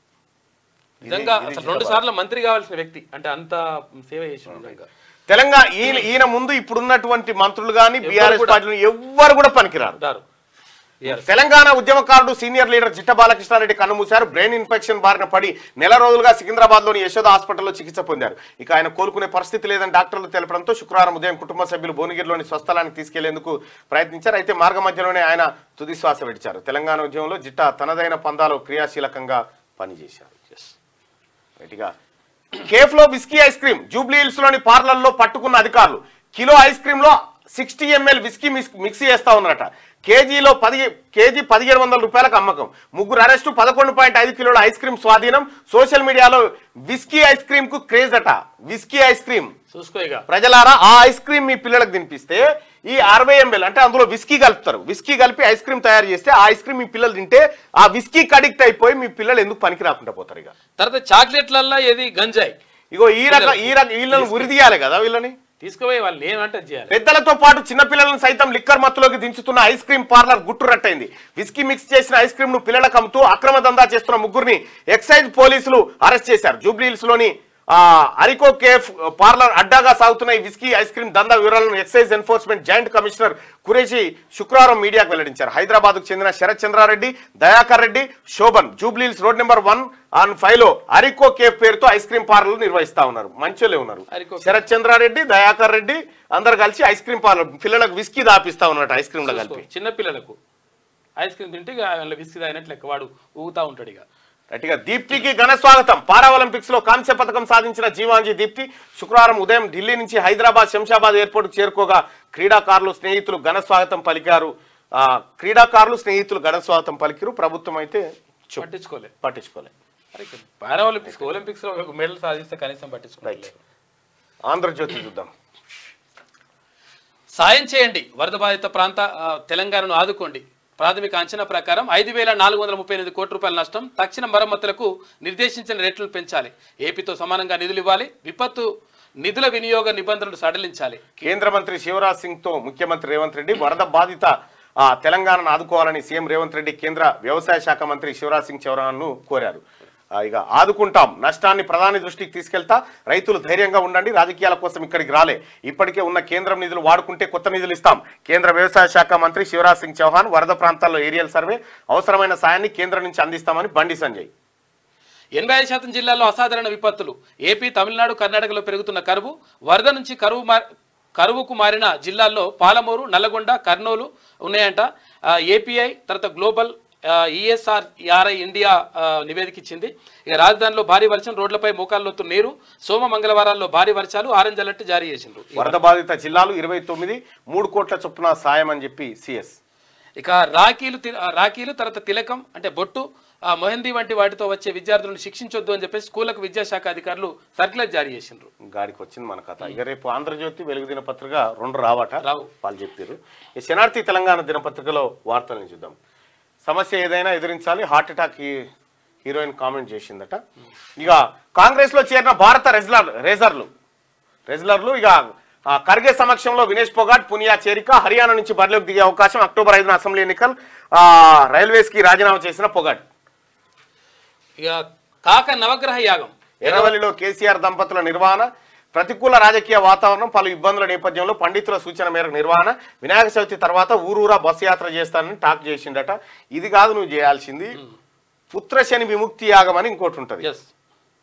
నిజంగా రెండు సార్లు మంత్రి కావాల్సిన వ్యక్తి అంటే అంత సేవ చేసిండు. తెలంగాణ ఈయన ఈయన ముందు ఇప్పుడున్నటువంటి మంత్రులు కానీ బీఆర్ఎస్ పార్టీలు ఎవ్వరు కూడా పనికిరారు. తెలంగాణ ఉద్యమకారుడు సీనియర్ లీడర్ జిట్ట బాలకృష్ణారెడ్డి కన్నుమూశారు. బ్రెయిన్ ఇన్ఫెక్షన్ బారిన పడి నెల రోజులుగా సికింద్రాబాద్ లోని యశోద హాస్పిటల్లో చికిత్స పొందారు. ఇక ఆయన కోలుకునే పరిస్థితి లేదని డాక్టర్లు తెలపడంతో శుక్రవారం ఉదయం కుటుంబ సభ్యులు భువనగిరిలోని స్వస్థలానికి తీసుకెళ్లేందుకు ప్రయత్నించారు. అయితే మార్గ మధ్యలోనే ఆయన తుది శ్వాస విడిచారు. తెలంగాణ ఉద్యమంలో జిట్ట తనదైన పందాలో క్రియాశీలకంగా పనిచేశారు. గట్టిగా కేఫ్ లో whisky ice cream jubilee hills లోని పార్లర్ లో పట్టుకున్న అధికారులు కిలో ఐస్ క్రీమ్ లో సిక్స్టీ ఎంఎల్ విస్కీ మిక్సీ చేస్తా ఉన్నారట. కేజీలో పది కేజీ పదిహేడు వందల రూపాయలకు అమ్మకం. ముగ్గురు అరెస్టు, పదకొండు పాయింట్ ఐదు కిలోల ఐస్ క్రీమ్ స్వాధీనం. సోషల్ మీడియాలో విస్కీ ఐస్ క్రీమ్ కు క్రేజ్ అట. విస్కీ ఐస్ క్రీమ్ చూసుకోగా ప్రజలారా, ఆ ఐస్ క్రీమ్ మీ పిల్లలకు తినిపిస్తే ఈ అరవై ఎంఎల్ అంటే అందులో విస్కీ కలుపుతారు. విస్కీ కలిపి ఐస్ క్రీమ్ తయారు చేస్తే ఆ ఐస్ క్రీమ్ మీ పిల్లలు తింటే ఆ విస్కీకి అడిక్ట్ అయిపోయి మీ పిల్లలు ఎందుకు పనికి రాకుండా పోతారు. ఇక తర్వాత చాక్లెట్లల్లో ఏది గంజాయి. ఇగో ఈ రకం ఈ రకం వీళ్ళని ఉరి తీయాలి కదా. వీళ్ళని తీసుకుపోయి వాళ్ళు ఏమంటే చేయాలి. పెద్దలతో పాటు చిన్నపిల్లలను సైతం లిక్కర్ మత్తులోకి దించుతున్న ఐస్ క్రీమ్ పార్లర్ గుట్టు రట్టయింది. విస్కీ మిక్స్ చేసిన ఐస్ క్రీమ్ ను పిల్లలకు అమ్ముతూ అక్రమ దందా చేస్తున్న ముగ్గురిని ఎక్సైజ్ పోలీసులు అరెస్ట్ చేశారు. జూబ్లీ హిల్స్ లోని అరికో కేఫ్ పార్లర్ అడ్డాగా సాగుతున్న ఈ విస్కీ ఐస్ క్రీమ్ దందా వివరాలను excise enforcement joint commissioner Qureshi శుక్రవారం మీడియాకు వెల్లడించారు. హైదరాబాద్ కు చెందిన Sharath Chandrareddy, Dayakar Reddy, Shobhan jubilee hills road number one on five లో అరికో కేఫ్ పేరుతో ఐస్ క్రీమ్ పార్లర్ నిర్వహిస్తా ఉన్నారు. మంచిగా ఉన్నారు. శరత్ చంద్రారెడ్డి, దయాకర్ రెడ్డి అందరు కలిసి ఐస్ క్రీమ్ పార్లర్ పిల్లలకు విస్కీ దాపిస్తా ఉన్నట్టు ఐస్ క్రీమ్ లో కలిపి. చిన్న పిల్లలకు ఐస్ క్రీమ్ తింటే విస్కీ తాగినట్లు లెక్క వాడు ఊగుతా ఉంటాడు. ఇక గట్టిగా దీప్తికి ఘన స్వాగతం. పారా ఒలింపిక్స్ లో కాంస్య పథకం సాధించిన జీవాంజీ దీప్తి శుక్రవారం ఉదయం ఢిల్లీ నుంచి హైదరాబాద్ శంషాబాద్ ఎయిర్పోర్ట్ కు చేరుకోగా క్రీడాకారులు స్నేహితులు ఘన స్వాగతం పలికారు. ఆ క్రీడాకారులు స్నేహితులు ఘన స్వాగతం పలికారు. ప్రభుత్వం అయితే పట్టించుకోలే పట్టించుకోలే పారా ఒలింపిక్స్ ఒలింపిక్స్ లో మెడల్ సాధిస్తే కనీసం పట్టించుకోలే. ఆంధ్రజ్యోతి చూద్దాం. సాయం చేయండి, వరద బాధిత ప్రాంత తెలంగాణను ఆదుకోండి. ప్రాథమిక అంచనా ప్రకారం ఐదు వేల నాలుగు వందల ముప్పై ఎనిమిది కోట్ల రూపాయల నష్టం. తక్షణ మరమ్మతులకు నిర్దేశించిన రేట్లను పెంచాలి. ఏపీతో సమానంగా నిధులు ఇవ్వాలి. విపత్తు నిధుల వినియోగ నిబంధనలు సడలించాలి. కేంద్ర మంత్రి శివరాజ్ సింగ్ తో ముఖ్యమంత్రి రేవంత్ రెడ్డి వరద బాధిత తెలంగాణను ఆదుకోవాలని సీఎం రేవంత్ రెడ్డి కేంద్ర వ్యవసాయ శాఖ మంత్రి శివరాజ్ సింగ్ చౌహాన్ను కోరారు. ఇక ఆదుకుంటాం, నష్టాన్ని ప్రధాని దృష్టికి తీసుకెళ్తా, రైతులు ధైర్యంగా ఉండండి, రాజకీయాల కోసం ఇక్కడికి రాలే, ఇప్పటికే ఉన్న కేంద్రం నిధులు వాడుకుంటే కొత్త నిధులు ఇస్తాం. కేంద్ర వ్యవసాయ శాఖ మంత్రి శివరాజ్ సింగ్ చౌహాన్ వరద ప్రాంతాల్లో ఏరియల్ సర్వే, అవసరమైన సాయాన్ని కేంద్రం నుంచి అందిస్తామని బండి సంజయ్. ఎనభై ఐదు శాతం జిల్లాల్లో అసాధారణ విపత్తులు. ఏపీ, తమిళనాడు, కర్ణాటకలో పెరుగుతున్న కరువు. వరద నుంచి కరువు కరువుకు మారిన జిల్లాల్లో పాలమూరు, నల్లగొండ, కర్నూలు ఉన్నాయంట. ఏపీఐ తర్వాత గ్లోబల్ ఈఎస్ఆర్ఆర్ఐ ఇండియా నివేదిక ఇచ్చింది. ఇక రాజధానిలో భారీ వర్షం, రోడ్లపై మోకాళ్ళలోతు నీరు. సోమ మంగళవారాల్లో భారీ వర్షాలు, ఆరెంజ్ అలర్ట్ జారీ చేసిండ్రు. వరద బాధిత జిల్లాలు ఇరవై తొమ్మిది మూడు కోట్ల చొప్పున సాయం అని చెప్పి సిఎస్. ఇక రాఖీలు రాఖీలు తర్వాత తిలకం అంటే బొట్టు, మొహందీ వంటి వాటితో వచ్చే విద్యార్థులను శిక్షించొద్దు అని చెప్పేసి స్కూళ్లకు విద్యాశాఖ అధికారులు సర్క్యులర్ జారీ చేసిండ్రు. గాడికి వచ్చింది మన కథ. ఇక రేపు ఆంధ్రజ్యోతి, వెలుగు దినపత్రిక రెండు రావట రావు వాళ్ళు చెప్పారు. ఈ శనార్థి తెలంగాణ దినపత్రికలో వార్తలను చూద్దాం. సమస్య ఏదైనా ఎదిరించాలి, హార్ట్ అటాక్ హీరోయిన్ కామెంట్ చేసిందట. ఇక కాంగ్రెస్ లో చేరిన భారత రెజ్లర్ రేజర్లు రెజ్లర్లు ఇక ఖర్గే సమక్షంలో వినేష్ పొగాట్ పునియా చేరిక. హర్యానా నుంచి బరిలోకి దిగే అవకాశం. అక్టోబర్ ఐదున అసెంబ్లీ ఎన్నికలు. రైల్వేస్ కి రాజీనామా చేసిన పొగాట్. ఇక కాక నవగ్రహ యాగం. ఎర్రవల్లిలో కేసీఆర్ దంపతుల నిర్వహణ. ప్రతికూల రాజకీయ వాతావరణం, పలు ఇబ్బందుల నేపథ్యంలో పండితుల సూచన మేరకు నిర్వహణ. వినాయక చవితి తర్వాత ఊరూరా బస్సు యాత్ర చేస్తానని టాక్ చేసిండట. ఇది కాదు నువ్వు చేయాల్సింది, పుత్రశని విముక్తి యాగం అని ఇంకోటి ఉంటుంది.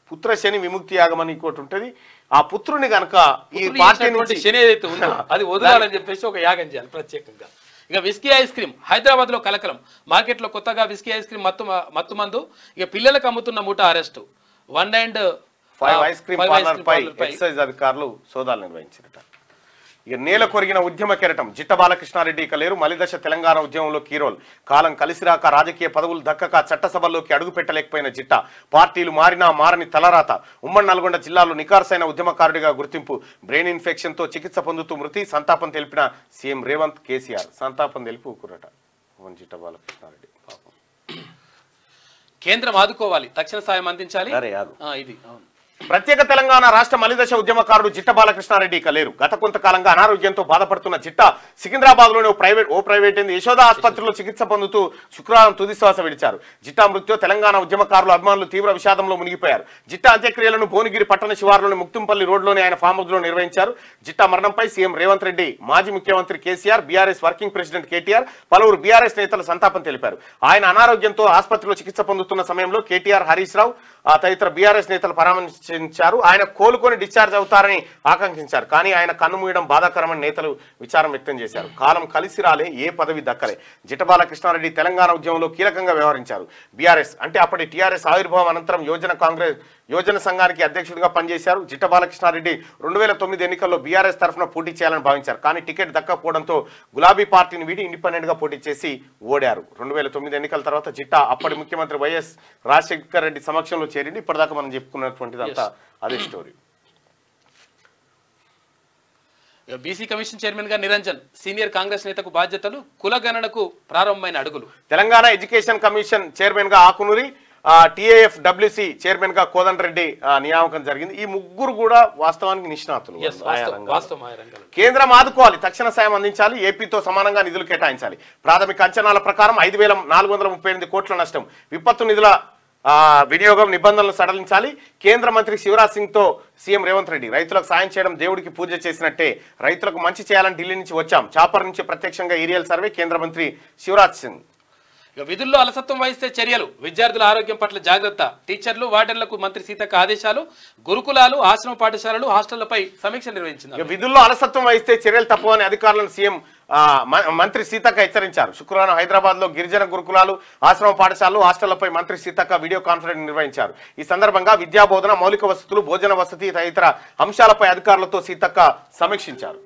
పుత్ర శని విముక్తి యాగం అని ఇంకోటి ఉంటుంది. ఆ పుత్రుని కనుక ఈ పుత్రుడు పార్టీ చేసినటువంటి నుంచి శని ఏదైతే ఉందో అది వదలాలని చెప్పేసి ఒక యాగం చేయాలి ప్రత్యేకంగా. ఇక విస్కీ ఐస్ క్రీమ్ హైదరాబాద్ లో కలకలం. మార్కెట్ లో కొత్తగా విస్కీ ఐస్ క్రీమ్ మత్తు మత్తు మందు ఇక పిల్లలకు అమ్ముతున్న మూట arrest. One and five ice cream parlour పై ఎక్సైజ్ అధికారులు సోదాలు నిర్వహించారట. ఇక నేల కొరిగిన ఉద్యమ కెరటం జిట్ట బాలకృష్ణారెడ్డి ఇక లేరు. మలిదశ తెలంగాణ ఉద్యమంలో కీరోల్. కాలం కలిసిరాక రాజకీయ పదవులు దక్కక చట్టసభల్లోకి అడుగు పెట్టలేకపోయిన జిట్ట పార్టీలు మారినా మారని తలరాత. ఉమ్మడి నల్గొండ జిల్లాలో నికార్సైన ఉద్యమకారుడిగా గుర్తింపు. బ్రెయిన్ ఇన్ఫెక్షన్ తో చికిత్స పొందుతూ మృతి. సంతాపం తెలిపిన సీఎం రేవంత్ కేసీఆర్. సంతాపం తెలిపి ఊకురట జిట్ట బాలకృష్ణారెడ్డి. పాపం. కేంద్రం ఆదుకోవాలి, తక్షణ సాయం అందించాలి. ఇది అవును. ప్రత్యేక తెలంగాణ రాష్ట్ర మలిదశ ఉద్యమకారుడు జిట్ట బాలకృష్ణారెడ్డి ఇక లేరు. గత కొంతకాలంగా అనారోగ్యంతో బాధపడుతున్న జిట్ట సికింద్రాబాద్ లోని ఓ ప్రైవేట్ ఓ ప్రైవేట్ యశోద ఆసుపత్రిలో చికిత్స పొందుతూ శుక్రవారం తుది శ్వాస విడిచారు. జిట్టా మృత్యు తెలంగాణ ఉద్యమకారులు అభిమానులు తీవ్ర విషాదంలో మునిగిపోయారు. జిట్టా అంత్యక్రియలను భువనగిరి పట్టణ శివారులోని ముక్తుంపల్లి రోడ్లోని ఆయన ఫామ్ హౌస్ లో నిర్వహించారు. జిట్టా మరణంపై సీఎం రేవంత్ రెడ్డి, మాజీ ముఖ్యమంత్రి KCR, BRS working president KTR, పలువురు బీఆర్ఎస్ నేతలు సంతాపం తెలిపారు. ఆయన అనారోగ్యంతో ఆసుపత్రిలో చికిత్స పొందుతున్న సమయంలో కేటీఆర్, హరీష్ రావు తదితర బీఆర్ఎస్ నేతలు పరామర్శించారు. ఆయన కోలుకొని డిశ్చార్జ్ అవుతారని ఆకాంక్షించారు. కానీ ఆయన కన్నుమూయడం బాధాకరమని నేతలు విచారం వ్యక్తం చేశారు. కాలం కలిసి రాలే, ఏ పదవి దక్కలే. జిట్ట బాలకృష్ణారెడ్డి తెలంగాణ ఉద్యమంలో కీలకంగా వ్యవహరించారు. బీఆర్ఎస్ అంటే అప్పటి టీఆర్ఎస్ ఆవిర్భావం అనంతరం యోజన కాంగ్రెస్ యోజన సంఘానికి అధ్యక్షుడిగా పనిచేశారు. జిట్ట బాలకృష్ణారెడ్డి రెండు వేల తొమ్మిది ఎన్నికల్లో బీఆర్ఎస్ తరఫున పోటీ చేయాలని భావించారు. కానీ టికెట్ దక్కకపోవడంతో గులాబీ పార్టీని వీడి ఇండిపెండెంట్ గా పోటీ చేసి ఓడారు. రెండు వేల తొమ్మిది ఎన్నికల తర్వాత జిట్టా అప్పటి ముఖ్యమంత్రి వైఎస్ రాజశేఖర్ రెడ్డి సమక్షంలో చేరింది. ఇప్పటిదాకా మనం చెప్పుకున్నటువంటిదంతా అదే స్టోరీ. బీసీ కమిషన్ చైర్మన్ గా నిరంజన్, సీనియర్ కాంగ్రెస్ నేతకు బాధ్యతలు. కులగణనకు ప్రారంభమైన అడుగులు. తెలంగాణ ఎడ్యుకేషన్ కమిషన్ చైర్మన్ గా ఆకునూరి, టీఏఎఫ్ డబ్ల్యూసీ చైర్మన్ గా కోదండ రెడ్డి నియామకం జరిగింది. ఈ ముగ్గురు కూడా వాస్తవానికి నిష్ణాతులు. కేంద్రం ఆదుకోవాలి, తక్షణ సాయం అందించాలి, ఏపీతో సమానంగా నిధులు కేటాయించాలి. ప్రాథమిక అంచనాల ప్రకారం ఐదు వేల నాలుగు వందల ముప్పై ఎనిమిది కోట్ల నష్టం. విపత్తు నిధుల వినియోగం నిబంధనలు సడలించాలి. కేంద్ర మంత్రి శివరాజ్ సింగ్ తో సీఎం రేవంత్ రెడ్డి. రైతులకు సాయం చేయడం దేవుడికి పూజ చేసినట్టే. రైతులకు మంచి చేయాలని ఢిల్లీ నుంచి వచ్చాం. చాపర్ నుంచి ప్రత్యక్షంగా ఏరియల్ సర్వే. కేంద్ర మంత్రి శివరాజ్ సింగ్. ఇక విధుల్లో అలసత్వం వహిస్తే చర్యలు. విద్యార్థుల ఆరోగ్యం పట్ల జాగ్రత్త. టీచర్లు, వార్డెన్లకు మంత్రి సీతక్క ఆదేశాలు. గురుకులాలు, ఆశ్రమ పాఠశాలలు, హాస్టళ్లపై సమీక్ష నిర్వహించింది. విధుల్లో అలసత్వం వహిస్తే చర్యలు తప్పవని అధికారులను సీఎం మంత్రి సీతక్క హెచ్చరించారు. శుక్రవారం హైదరాబాద్ లో గిరిజన గురుకులాలు, ఆశ్రమ పాఠశాలలు, హాస్టళ్లపై మంత్రి సీతక్క వీడియో కాన్ఫరెన్స్ నిర్వహించారు. ఈ సందర్భంగా విద్యా బోధన, మౌలిక వసతులు, భోజన వసతి తదితర అంశాలపై అధికారులతో సీతక్క సమీక్షించారు.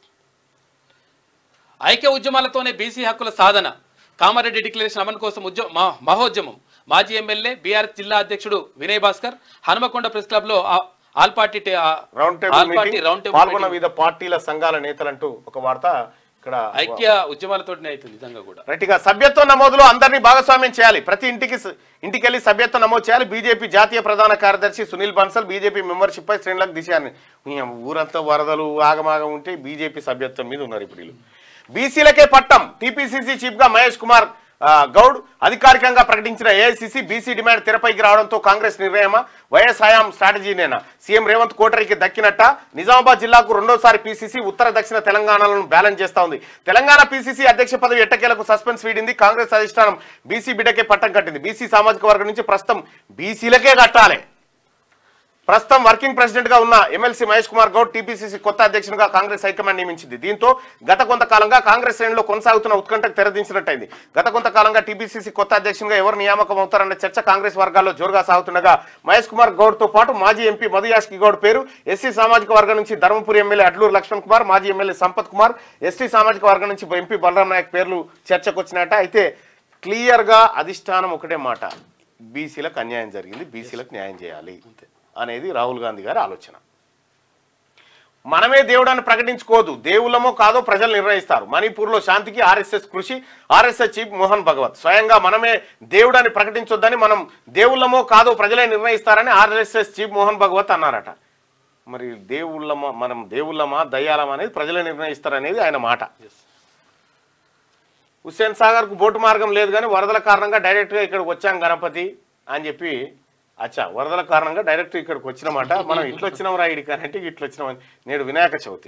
ఐక్య ఉద్యమాలతోనే బీసీ హక్కుల సాధన. కామారెడ్డి డిక్లరేషన్ అమలు కోసం ఉద్యమ మహోద్యమం. మాజీ ఎమ్మెల్యే బీఆర్ఎస్ జిల్లా అధ్యక్షుడు వినయ్ భాస్కర్ హనుమకొండ ప్రెస్ క్లబ్ లో ఆల్ పార్టీ రౌండ్ టేబుల్ పాల్గొన్న వివిధ పార్టీల సంఘాల నేతలంటూ ఒక వార్త ఇక్కడ. ఐక్య ఉద్యమాలతోనే అవుతుంది నిజంగా కూడా. రైట్ గా సభ్యత్వ నమోదులో అందరినీ భాగస్వామ్యం చేయాలి. ప్రతి ఇంటికి ఇంటికి వెళ్ళి సభ్యత్వ నమోదు చేయాలి. బీజేపీ జాతీయ ప్రధాన కార్యదర్శి సునీల్ బన్సల్ బీజేపీ మెంబర్షిప్ పై శ్రేణులకు దిశాన్ని. ఊరంతా వరదలు ఆగమాగం ఉంటే బీజేపీ సభ్యత్వం మీద ఉన్నారు ఇప్పుడు. బీసీలకే పట్టం. టీపీసీసీ చీఫ్ గా మహేష్ కుమార్ గౌడ్ అధికారికంగా ప్రకటించిన ఏఐసీసీ బీసీ డిమాండ్ తెరపైకి రావడంతో కాంగ్రెస్ నిర్ణయమా, వైఎస్ హయాం స్ట్రాటజీనేనా? సీఎం రేవంత్ కోటరికి దక్కినట్ట. నిజామాబాద్ జిల్లాకు రెండోసారి పీసీసీ ఉత్తర దక్షిణ తెలంగాణలను బ్యాలెన్స్ చేస్తా ఉంది. తెలంగాణ పీసీసీ అధ్యక్ష పదవి ఎట్టకేలకు సస్పెన్స్ వీడింది. కాంగ్రెస్ అధిష్టానం బీసీ బిడ్డకే పట్టం కట్టింది. బీసీ సామాజిక వర్గం నుంచి ప్రస్తుతం బీసీలకే కట్టాలి. ప్రస్తుతం వర్కింగ్ ప్రెసిడెంట్ గా ఉన్న ఎమ్మెల్సీ మహేష్ కుమార్ గౌడ్ టీపీసీసీ కొత్త అధ్యక్షునిగా కాంగ్రెస్ హైకమాండ్ నియమించింది. దీంతో గత కొంతకాలంగా కాంగ్రెస్ శ్రేణిలో కొనసాగుతున్న ఉత్కంఠకు తెరదించినట్టయింది. గత కొంతకాలంగా టీపీసీసీ కొత్త అధ్యక్షునిగా ఎవరు నియామకం అవుతారన్న చర్చ కాంగ్రెస్ వర్గాల్లో జోరుగా సాగుతుండగా మహేష్ కుమార్ గౌడ్ తో పాటు మాజీ ఎంపీ మధుయాష్కి గౌడ్ పేరు, ఎస్సీ సామాజిక వర్గం నుంచి ధర్మపురి ఎమ్మెల్యే అడ్లూరు లక్ష్మణ్ కుమార్, మాజీ ఎమ్మెల్యే సంపత్ కుమార్, ఎస్టీ సామాజిక వర్గం నుంచి ఎంపీ బలరాం నాయక్ పేర్లు చర్చకు వచ్చినట్ట. అయితే క్లియర్ గా అధిష్టానం ఒకటే మాట, బీసీలకు అన్యాయం జరిగింది, బీసీలకు న్యాయం చేయాలి అనేది రాహుల్ గాంధీ గారి ఆలోచన. మనమే దేవుడాన్ని ప్రకటించుకోదు, దేవుళ్ళమో కాదో ప్రజలు నిర్ణయిస్తారు. మణిపూర్లో శాంతికి ఆర్ఎస్ఎస్ కృషి. ఆర్ఎస్ఎస్ చీఫ్ మోహన్ భగవత్ స్వయంగా మనమే దేవుడాన్ని ప్రకటించొద్దని, మనం దేవుళ్ళమో కాదో ప్రజలే నిర్ణయిస్తారని ఆర్ఎస్ఎస్ చీఫ్ మోహన్ భగవత్ అన్నారట. మరి దేవుళ్ళమా మనం దేవుళ్ళమా దయ్యాలమా అనేది ప్రజలే నిర్ణయిస్తారనేది ఆయన మాట. హుస్సేన్ సాగర్ కు బోటు మార్గం లేదు కానీ వరదల కారణంగా డైరెక్ట్గా ఇక్కడికి వచ్చాం గణపతి అని చెప్పి. అచ్చా, వరదల కారణంగా డైరెక్ట్ ఇక్కడికి వచ్చినమాట. మనం ఇట్లా వచ్చినాం రా ఇడికి అంటే ఇట్లా వచ్చినామని. నేడు Vinayaka Chavithi.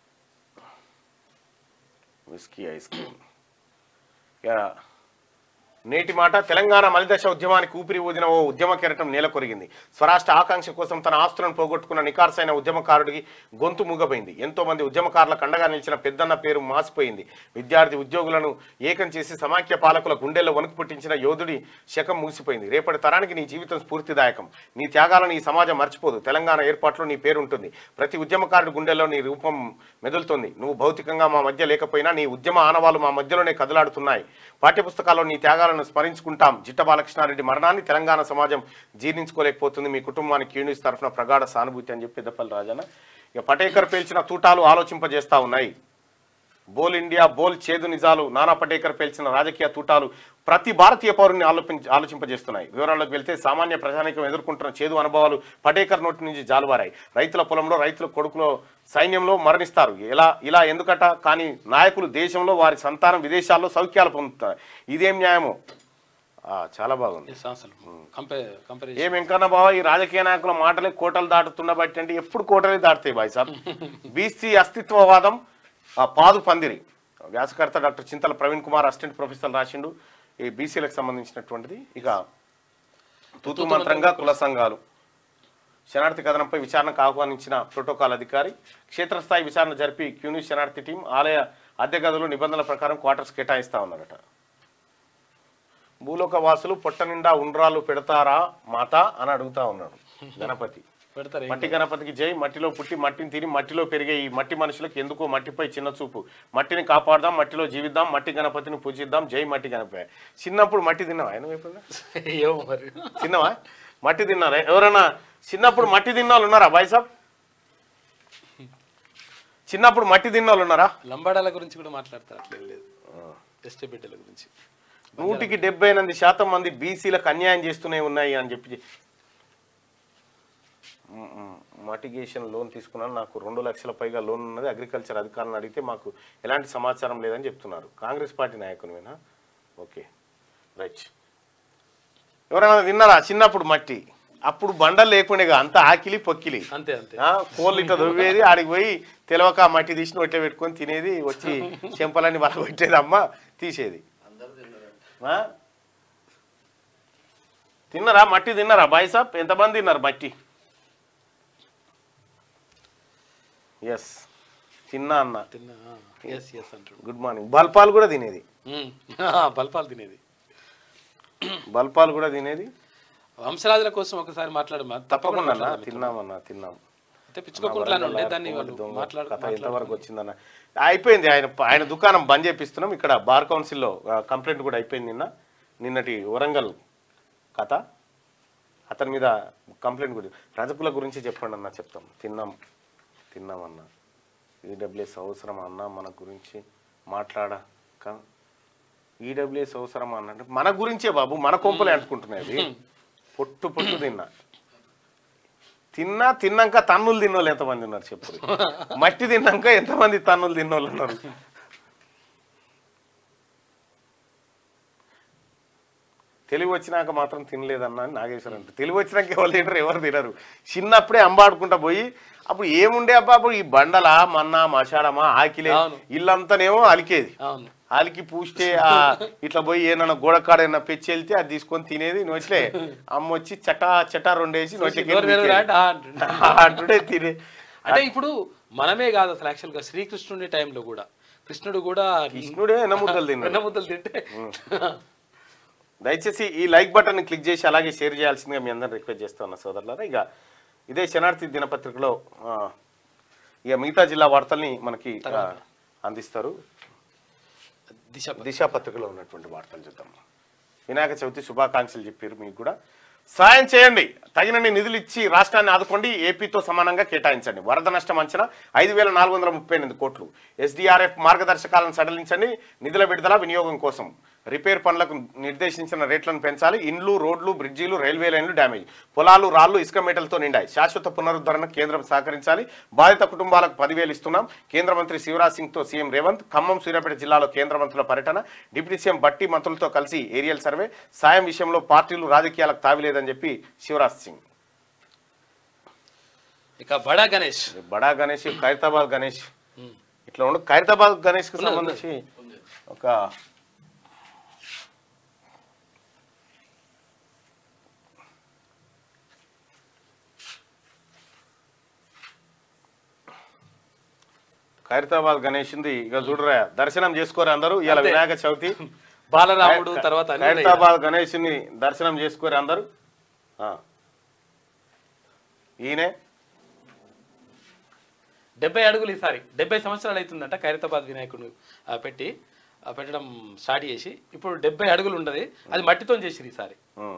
Whisky ice cream. నేటి మాట తెలంగాణ మలిదశ ఉద్యమానికి ఊపిరి ఊదిన ఓ ఉద్యమ కెరటం నేల కొరిగింది. స్వరాష్ట్ర ఆకాంక్ష కోసం తన ఆస్తులను పోగొట్టుకున్న నికార్సైన ఉద్యమకారుడికి గొంతు మూగబోయింది. ఎంతో మంది ఉద్యమకారులకు అండగా నిలిచిన పెద్దన్న పేరు మాసిపోయింది. విద్యార్థి ఉద్యోగులను ఏకం చేసి సమాఖ్య పాలకుల గుండెల్లో వణుకు పుట్టించిన యోధుడి శకం ముగిసిపోయింది. రేపటి తరానికి నీ జీవితం స్ఫూర్తిదాయకం. నీ త్యాగాలను ఈ సమాజం మర్చిపోదు. తెలంగాణ ఏర్పాట్లో నీ పేరు ఉంటుంది. ప్రతి ఉద్యమకారుడి గుండెల్లో నీ రూపం మెదులుతోంది. నువ్వు భౌతికంగా మా మధ్య లేకపోయినా నీ ఉద్యమ ఆనవాలు మా మధ్యలోనే కదలాడుతున్నాయి. పాఠ్యపుస్తకాల్లో నీ త్యాగాలను స్మరించుకుంటాం. జిట్ట బాలకృష్ణారెడ్డి మరణాన్ని తెలంగాణ సమాజం జీర్ణించుకోలేకపోతుంది. మీ కుటుంబానికి క్యూనిస్ తరఫున ప్రగాఢ సానుభూతి అని చెప్పి పెద్దపల్లి రాజన్న. ఇక పటేకర్ పేల్చిన తూటాలు ఆలోచింపజేస్తా ఉన్నాయి. బోల్ ఇండియా బోల్ చేదు నిజాలు నానా పటేకర్ పేల్చిన రాజకీయ తూటాలు ప్రతి భారతీయ పౌరుని ఆలోచించ ఆలోచింపజేస్తున్నాయి. వివరాల్లోకి వెళ్తే సామాన్య ప్రజానికం ఎదుర్కొంటున్న చేదు అనుభవాలు పటేకర్ నోటి నుంచి జాలువారాయి. రైతుల పొలంలో రైతుల కొడుకులో సైన్యంలో మరణిస్తారు. ఇలా ఇలా ఎందుకట? కానీ నాయకులు దేశంలో వారి సంతానం విదేశాల్లో సౌఖ్యాలు పొందుతారు. ఇదేం న్యాయమో? చాలా బాగుంది. ఏం వెంకన్న బావ, ఈ రాజకీయ నాయకుల మాటలే కోటలు దాటుతున్న బట్టి అంటే ఎప్పుడు కోటలే దాటుతాయి బాయ్ సాబ్. బీసీ అస్తిత్వవాదం పాదు పందిరి. వ్యాసకర్త doctor Chintala Praveen Kumar assistant professor రాసిండు ఈ బీసీలకు సంబంధించినటువంటిది. ఇక తూతు మంత్రంగా కుల సంఘాలు శరణార్థి కథనంపై విచారణకు ఆహ్వానించిన ప్రోటోకాల్ అధికారి క్షేత్రస్థాయి విచారణ జరిపి క్యూన్యూస్ శరణార్థి టీం ఆలయ అద్దె గదులు నిబంధనల ప్రకారం క్వార్టర్స్ కేటాయిస్తా ఉన్నారట. భూలోక వాసులు పొట్ట నిండా ఉండ్రాలు పెడతారా మాత అని అడుగుతా ఉన్నాడు గణపతి. మట్టి గణపతికి జై. మట్టిలో పుట్టి మట్టిని తిని మట్టిలో పెరిగే ఈ మట్టి మనుషులకు ఎందుకో మట్టిపై చిన్న చూపు. మట్టిని కాపాడదాం, మట్టిలో జీవిద్దాం, మట్టి గణపతిని పూజిద్దాం. జై మట్టి గణపతి. చిన్నప్పుడు మట్టి తిన్నావా? ఆయన తిన్నావా? మట్టి తిన్నారా? ఎవరైనా చిన్నప్పుడు మట్టి తిన్న వాళ్ళు ఉన్నారా బాయ్ సాబ్? చిన్నప్పుడు మట్టి తిన్న వాళ్ళు ఉన్నారా? లంబాడాల గురించి కూడా మాట్లాడతారు. బిడ్డల గురించి నూటికి డెబ్బై ఎనిమిది శాతం మంది బీసీలకు అన్యాయం చేస్తూనే ఉన్నాయి అని చెప్పి మటిగేషన్ లోన్ తీసుకున్నాను, నాకు రెండు లక్షల పైగా లోన్ ఉన్నది. అగ్రికల్చర్ అధికారులను అడిగితే మాకు ఎలాంటి సమాచారం లేదని చెప్తున్నారు. కాంగ్రెస్ పార్టీ నాయకునివేనా? Okay right. ఎవరైనా విన్నారా చిన్నప్పుడు మట్టి? అప్పుడు బండలు లేకుండేగా, అంత ఆకిలి పొక్కిలి. అంతే అంతే. కోళ్ళు ఇట్లా దొవ్వేది, ఆడికి పోయి తెలవక మట్టి తీసి ఒట్టే పెట్టుకొని తినేది, వచ్చి చెంపలన్నీ వాళ్ళ పెట్టేది అమ్మ తీసేది. తిన్నారా మట్టి? తిన్నారా బాయ్ సాబ్? ఎంతమంది తిన్నారు మట్టి? ఎస్ తిన్నా అన్న. Good morning. బల్పాలు కూడా తినేది. బల్పాలు తినేది బల్పాలు కూడా తినేది. వంశరాజుల కోసం ఒకసారి మాట్లాడమా? తప్పకుండా తిన్నామన్నా తిన్నాం. ఎంతవరకు వచ్చిందన్న? అయిపోయింది. ఆయన ఆయన దుకాణం బంద్ చేపిస్తున్నాం. ఇక్కడ బార్ కౌన్సిల్లో కంప్లైంట్ కూడా అయిపోయింది. నిన్న నిన్నటి వరంగల్ కథ అతని మీద కంప్లైంట్ కూడా. రజకుల గురించి చెప్పండి అన్న. చెప్తాం. తిన్నాం తిన్నామన్నా. ఈడబ్ల్యూఎస్ అవసరం అన్న మన గురించి మాట్లాడక. ఈడబ్ల్యూఎస్ అవసరం అన్న మన గురించే బాబు, మన కొంపలే అంటుకుంటున్నాయి. పొట్టు పొట్టు తిన్నా తిన్నా తిన్నాక తన్నులు తిన్నోళ్ళు ఎంతమంది ఉన్నారు చెప్పు? మట్టి తిన్నాక ఎంతమంది తన్నులు తిన్నోళ్ళు ఉన్నారు? తెలివి వచ్చినాక మాత్రం తినలేదన్నా అని నాగేశ్వర అంటే. తెలివి వచ్చినాక ఎవరు తింటారు? ఎవరు తినరు. చిన్నప్పుడే అంబాడుకుంటా పోయి అప్పుడు ఏముండే అబ్బా, అప్పుడు ఈ బండలా మన్నా మషాడమా ఆకిలే ఇల్లంతానేమో అలికేది. అలికి పూస్తే ఆ ఇట్లా పోయి ఏమన్నా గోడకాడ ఏమన్నా పెచ్చి వెళ్తే అది తీసుకొని తినేది. నోట్లే అమ్మ వచ్చి చటా చటా రెండేసి నోట్లకి అంటుండే తినే. అంటే ఇప్పుడు మనమే కాదు అసలు యాక్చువల్ గా శ్రీకృష్ణుడి టైంలో కూడా కృష్ణుడు కూడా కృష్ణుడే ఎన్నముద్దలు తిన్నా ఎన్నముద్దలు తింటే. దయచేసి ఈ లైక్ బటన్ క్లిక్ చేసి అలాగే షేర్ చేయాల్సిందిగా మీ అందరిని రిక్వెస్ట్ చేస్తా ఉన్నా సోదరులారా. ఇక ఇదే శనార్థి దినపత్రికలో ఇక మిగతా జిల్లా వార్తల్ని మనకి అందిస్తారు. దిశ దిశ పత్రికలో ఉన్నటువంటి వార్తలు చూద్దాం. వినాయక చవితి శుభాకాంక్షలు చెప్పారు. మీకు కూడా సాయం చేయండి, తగినన్ని నిధులు ఇచ్చి రాష్ట్రాన్ని ఆదుకోండి, ఏపీతో సమానంగా కేటాయించండి. వరద నష్టం అంచనా ఐదు వేల నాలుగు వందల ముప్పై ఎనిమిది కోట్లు. ఎస్డీఆర్ఎఫ్ మార్గదర్శకాలను సడలించండి, నిధుల విడుదల వినియోగం కోసం. రిపేర్ పనులకు నిర్దేశించిన రేట్లను పెంచాలి. ఇండ్లు, రోడ్లు, బ్రిడ్జీలు, రైల్వే లైన్లు డ్యామేజ్, పొలాలు, రాళ్లు, ఇసుక మేటలతో నిండాయి. శాశ్వత పునరుద్ధరణకు కేంద్రం సహకరించాలి. బాధిత కుటుంబాలకు పదివేలు ఇస్తున్నాం. కేంద్ర మంత్రి శివరాజ్ సింగ్ తో సీఎం రేవంత్. ఖమ్మం, సూర్యాపేట జిల్లాలో కేంద్ర మంత్రుల పర్యటన. డిప్యూటీ సీఎం బట్టి మంత్రులతో కలిసి ఏరియల్ సర్వే. సాయం విషయంలో పార్టీలు రాజకీయాలకు తావిలేదని చెప్పి శివరాజ్ సింగ్. ఇక బడా గణేష్ బడా గణేష్ ఖైరతాబాద్ గణేష్ ఇట్లా ఉండు. ఖైరతాబాద్ గణేష్ కి సంబంధించి ఒక ఖైరతాబాద్ గణేష్ది ఇక చూడరా దర్శనం చేసుకోరు అందరూ ఇలా వినాయక చవితి బాలరాముడు తర్వాత ఖైరతాబాద్ గణేష్ని దర్శనం చేసుకోరు అందరూ. ఈయనే డెబ్బై అడుగులు ఈసారి డెబ్బై సంవత్సరాలు అవుతుందంట ఖైరతాబాద్ వినాయకుడు పెట్టి పెట్టడం స్టార్ట్ చేసి ఇప్పుడు డెబ్బై అడుగులు ఉండదు, అది మట్టితో చేసిరు ఈసారి.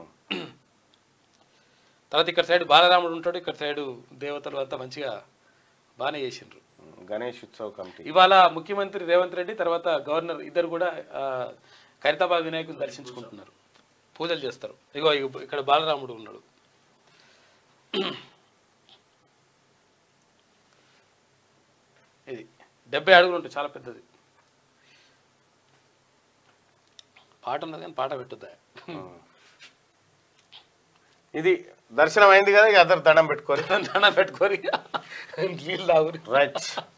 తర్వాత ఇక్కడ సైడ్ బాలరాముడు ఉంటాడు, ఇక్కడ సైడు దేవతలు అంతా మంచిగా బాగానే చేసిండ్రు గణేష్ ఉత్సవ్ కమిటీ. ఇవాళ ముఖ్యమంత్రి రేవంత్ రెడ్డి తర్వాత గవర్నర్ ఇద్దరు కూడా ఖైరతాబాద్ వినాయకుని దర్శించుకుంటున్నారు, పూజలు చేస్తారు. ఇగో ఇక్కడ బాలరాముడు ఉన్నాడు. ఇది డెబ్బై అడుగులు ఉంటుంది, చాలా పెద్దది. పాట ఉన్నది కానీ పాట పెట్టుద్దా. ఇది దర్శనం అయింది కదా, ఇక అందరు దండం పెట్టుకోరు దండం పెట్టుకోరు నీళ్ళు తాగురు. రైట్.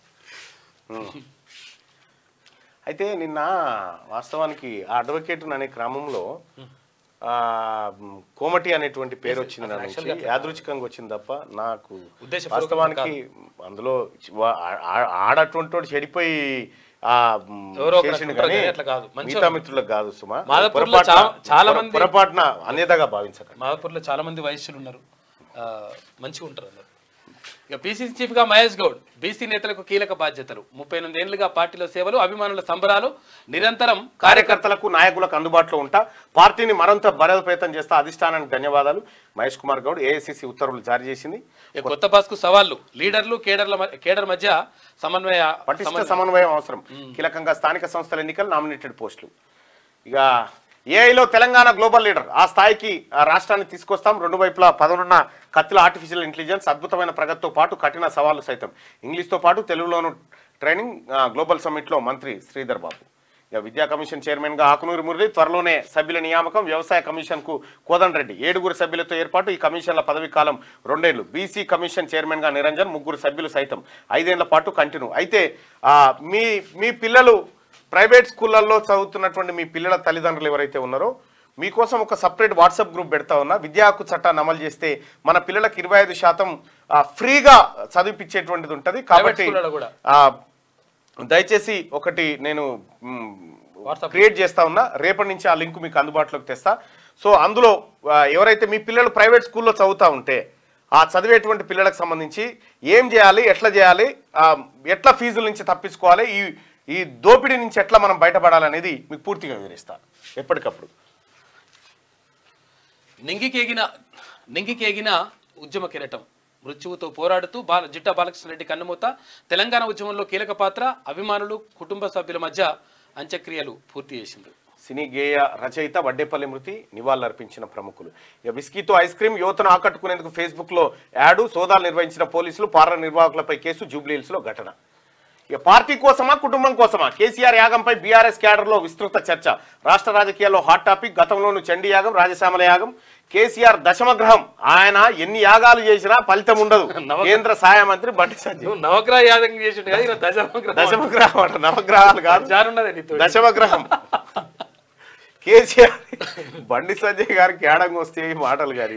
అయితే నిన్న వాస్తవానికి ఆ అడ్వకేట్ అనే క్రమంలో ఆ కోమటి అనేటువంటి పేరు వచ్చింది నా నుంచి, యాదృచ్ఛికంగా వచ్చింది తప్ప నాకు వాస్తవానికి అందులో ఆడటువంటి వాడు చెడిపోయి ఆ చేసిండు కానీ మిగతా మిత్రులకు కాదు సుమా. చాలా మంది పొరపాటున అన్యతగా భావించకండి. మాదాపూర్లో చాలా మంది వయస్సులు ఉన్నారు, మంచిగా ఉంటారు అందరు. ఇక పిసిసి చీఫ్ గా మహేష్ గౌడ్ బీసీ నేతలకు కీలక బాధ్యతలు, ముప్పై ఎనిమిది ఏళ్లుగా పార్టీలో సేవలు, అభిమానుల సంబరాలు, నిరంతరం కార్యకర్తలకు నాయకులకు అందుబాటులో ఉంటా, పార్టీని మరింత బలోపేతం చేస్తా, అధిష్టానానికి ధన్యవాదాలు. మహేష్ కుమార్ గౌడ్ ఏఐసిసి ఉత్తర్వులు జారీ చేసింది. కొత్త బాస్ కు సవాళ్లు, లీడర్లు కేడర్ల కేడర్ మధ్య సమన్వయ పటిష్ట సమన్వయం అవసరం, కీలకంగా స్థానిక సంస్థల ఎన్నికలు, నామినేటెడ్ పోస్టులు. ఇక ఏఐలో తెలంగాణ గ్లోబల్ లీడర్, ఆ స్థాయికి రాష్ట్రాన్ని తీసుకొస్తాం. రెండు వైపులా పదనున్న కత్తిల ఆర్టిఫిషియల్ ఇంటెలిజెన్స్, అద్భుతమైన ప్రగతితో పాటు కఠిన సవాళ్లు సైతం, ఇంగ్లీష్తో పాటు తెలుగులోను ట్రైనింగ్. గ్లోబల్ సమ్మిట్లో మంత్రి శ్రీధర్ బాబు. ఇక విద్యా కమిషన్ చైర్మన్గా ఆకునూరి మురళి, త్వరలోనే సభ్యుల నియామకం. వ్యవసాయ కమిషన్కు కోదండరెడ్డి, ఏడుగురు సభ్యులతో ఏర్పాటు. ఈ కమిషన్ల పదవి కాలం రెండేళ్లు. బీసీ కమిషన్ చైర్మన్గా నిరంజన్, ముగ్గురు సభ్యులు సైతం ఐదేళ్ల పాటు కంటిన్యూ. అయితే మీ మీ పిల్లలు ప్రైవేట్ స్కూళ్ళల్లో చదువుతున్నటువంటి మీ పిల్లల తల్లిదండ్రులు ఎవరైతే ఉన్నారో మీకోసం ఒక సపరేట్ వాట్సాప్ గ్రూప్ పెడతా ఉన్నా. విద్యా హక్కు చట్టాన్ని అమలు చేస్తే మన పిల్లలకు ఇరవై ఐదు శాతం ఫ్రీగా చదివిపించేటువంటిది ఉంటుంది. కాబట్టి దయచేసి ఒకటి నేను క్రియేట్ చేస్తా ఉన్నా, రేపటి నుంచి ఆ లింక్ మీకు అందుబాటులోకి తెస్తా. సో అందులో ఎవరైతే మీ పిల్లలు ప్రైవేట్ స్కూల్లో చదువుతూ ఉంటే ఆ చదివేటువంటి పిల్లలకు సంబంధించి ఏం చేయాలి, ఎట్లా చేయాలి, ఎట్లా ఫీజుల నుంచి తప్పించుకోవాలి, ఈ ఈ దోపిడీ నుంచి ఎట్లా మనం బయటపడాలనేది మీకు పూర్తిగా వివరిస్తాను ఎప్పటికప్పుడు. నింగికేగిన నింగికేగిన ఉద్యమ కిరటం, మృత్యువుతో పోరాడుతూ బాల జిట్టా బాలకృష్ణరెడ్డి కన్నుమూత, తెలంగాణ ఉద్యమంలో కీలక పాత్ర, అభిమానులు కుటుంబ సభ్యుల మధ్య అంత్యక్రియలు పూర్తి చేసింది. సినీ గేయ రచయిత వడ్డేపల్లి మృతి, నివాళులర్పించిన ప్రముఖులు. ఇక విస్కీతో ఐస్ క్రీమ్ యువతను ఆకట్టుకునేందుకు ఫేస్బుక్ లో యాడ్, సోదాలు నిర్వహించిన పోలీసులు, పార్ల నిర్వాహకులపై కేసు, జూబ్లీహిల్స్ లో ఘటన. ఇక పార్టీ కోసమా కుటుంబం కోసమా, కేసీఆర్ యాగంపై బీఆర్ఎస్ క్యాడర్లో విస్తృత చర్చ. రాష్ట్ర రాజకీయాల్లో హాట్ టాపిక్. గతంలోనూ చండీ యాగం, రాజశ్యామల యాగం. కేసీఆర్ దశమగ్రహం, ఆయన ఎన్ని యాగాలు చేసినా ఫలితం ఉండదు. కేంద్ర సహాయ మంత్రి బండి సంజయ్ నవగ్రహ యాగం చేసి దశమగ్రహం అంట, నవగ్రహాలు కాదు దశమగ్రహం. కేసీఆర్ బండి సంజయ్ గారికి ఏడంగా వస్తే మాటలు గారి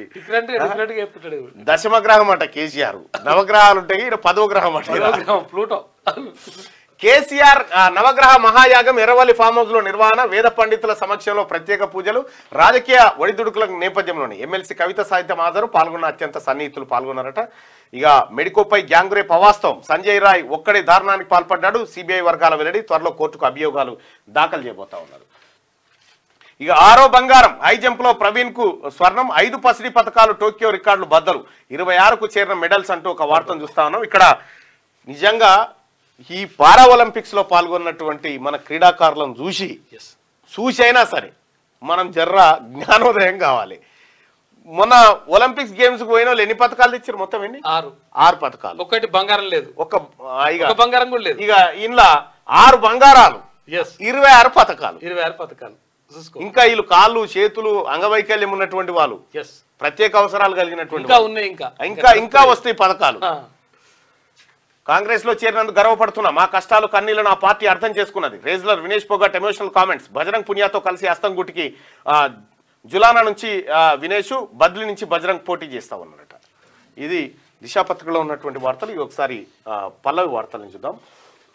దశమగ్రహం అంట కేసీఆర్, నవగ్రహాలు ఉంటాయి, ఇక్కడ పదవ గ్రహం అంట ప్లూటో. కేసీఆర్ నవగ్రహ మహాయాగం, ఎర్రవల్లి ఫామ్ హౌస్ లో నిర్వహణ, వేద పండితుల సమక్షంలో ప్రత్యేక పూజలు. రాజకీయ ఒడిదుడుకుల నేపథ్యంలోని ఎమ్మెల్సీ కవిత సాహిత్యం హాజరు, పాల్గొన్న అత్యంత సన్నిహితులు పాల్గొన్నారట. ఇక మెడికోపై గ్యాంగ్ రేప్ అవాస్తవం, సంజయ్ రాయ్ ఒక్కడే దారుణానికి పాల్పడ్డాడు, సిబిఐ వర్గాల వెల్లడి. త్వరలో కోర్టుకు అభియోగాలు దాఖలు చేయబోతా ఉన్నారు. ఇక ఆరో బంగారం, హై జంప్ లో ప్రవీణ్ కు స్వర్ణం, ఐదు పసిడి పథకాలు, టోక్యో రికార్డులు బద్దలు, ఇరవై ఆరుకు చేరిన మెడల్స్ అంటూ ఒక వార్తను చూస్తా ఉన్నాం. ఇక్కడ నిజంగా ఈ పారా ఒలింపిక్స్ లో పాల్గొన్నటువంటి మన క్రీడాకారులను చూసి చూసి అయినా సరే మనం జర్ర జ్ఞానోదయం కావాలి. మొన్న ఒలింపిక్స్ గేమ్స్ కు పోయిన వాళ్ళు ఎన్ని పథకాలు తెచ్చారు? మొత్తం ఎన్ని? ఆరు ఆరు పథకాలు. ఒకటి బంగారం లేదు, ఒక బంగారం కూడా లేదు. ఇక ఇంట్లో ఆరు బంగారాలు, ఇరవై ఆరు పథకాలు. ఇరవై ఆరు పథకాలు. ఇంకా వీళ్ళు కాళ్ళు చేతులు అంగవైకల్యం ఉన్నటువంటి వాళ్ళు, ప్రత్యేక అవసరాలు కలిగినటువంటి ఇంకా ఇంకా ఇంకా వస్తాయి పథకాలు. కాంగ్రెస్ లో చేరినందుకు గర్వపడుతున్నా, మా కష్టాలు కన్నీళ్లను ఆ పార్టీ అర్థం చేసుకున్నది. Wrestler Vinesh Phogat emotional comments. Bajrang పునియాతో కలిసి అస్తంగుటికి జులానా నుంచి వినేష్, బద్లి నుంచి బజరంగ్ పోటీ చేస్తా ఉన్నారట. ఇది దిశా పత్రికలో ఉన్నటువంటి వార్తలు. ఇవి ఒకసారి పల్లవి వార్తలను చూద్దాం.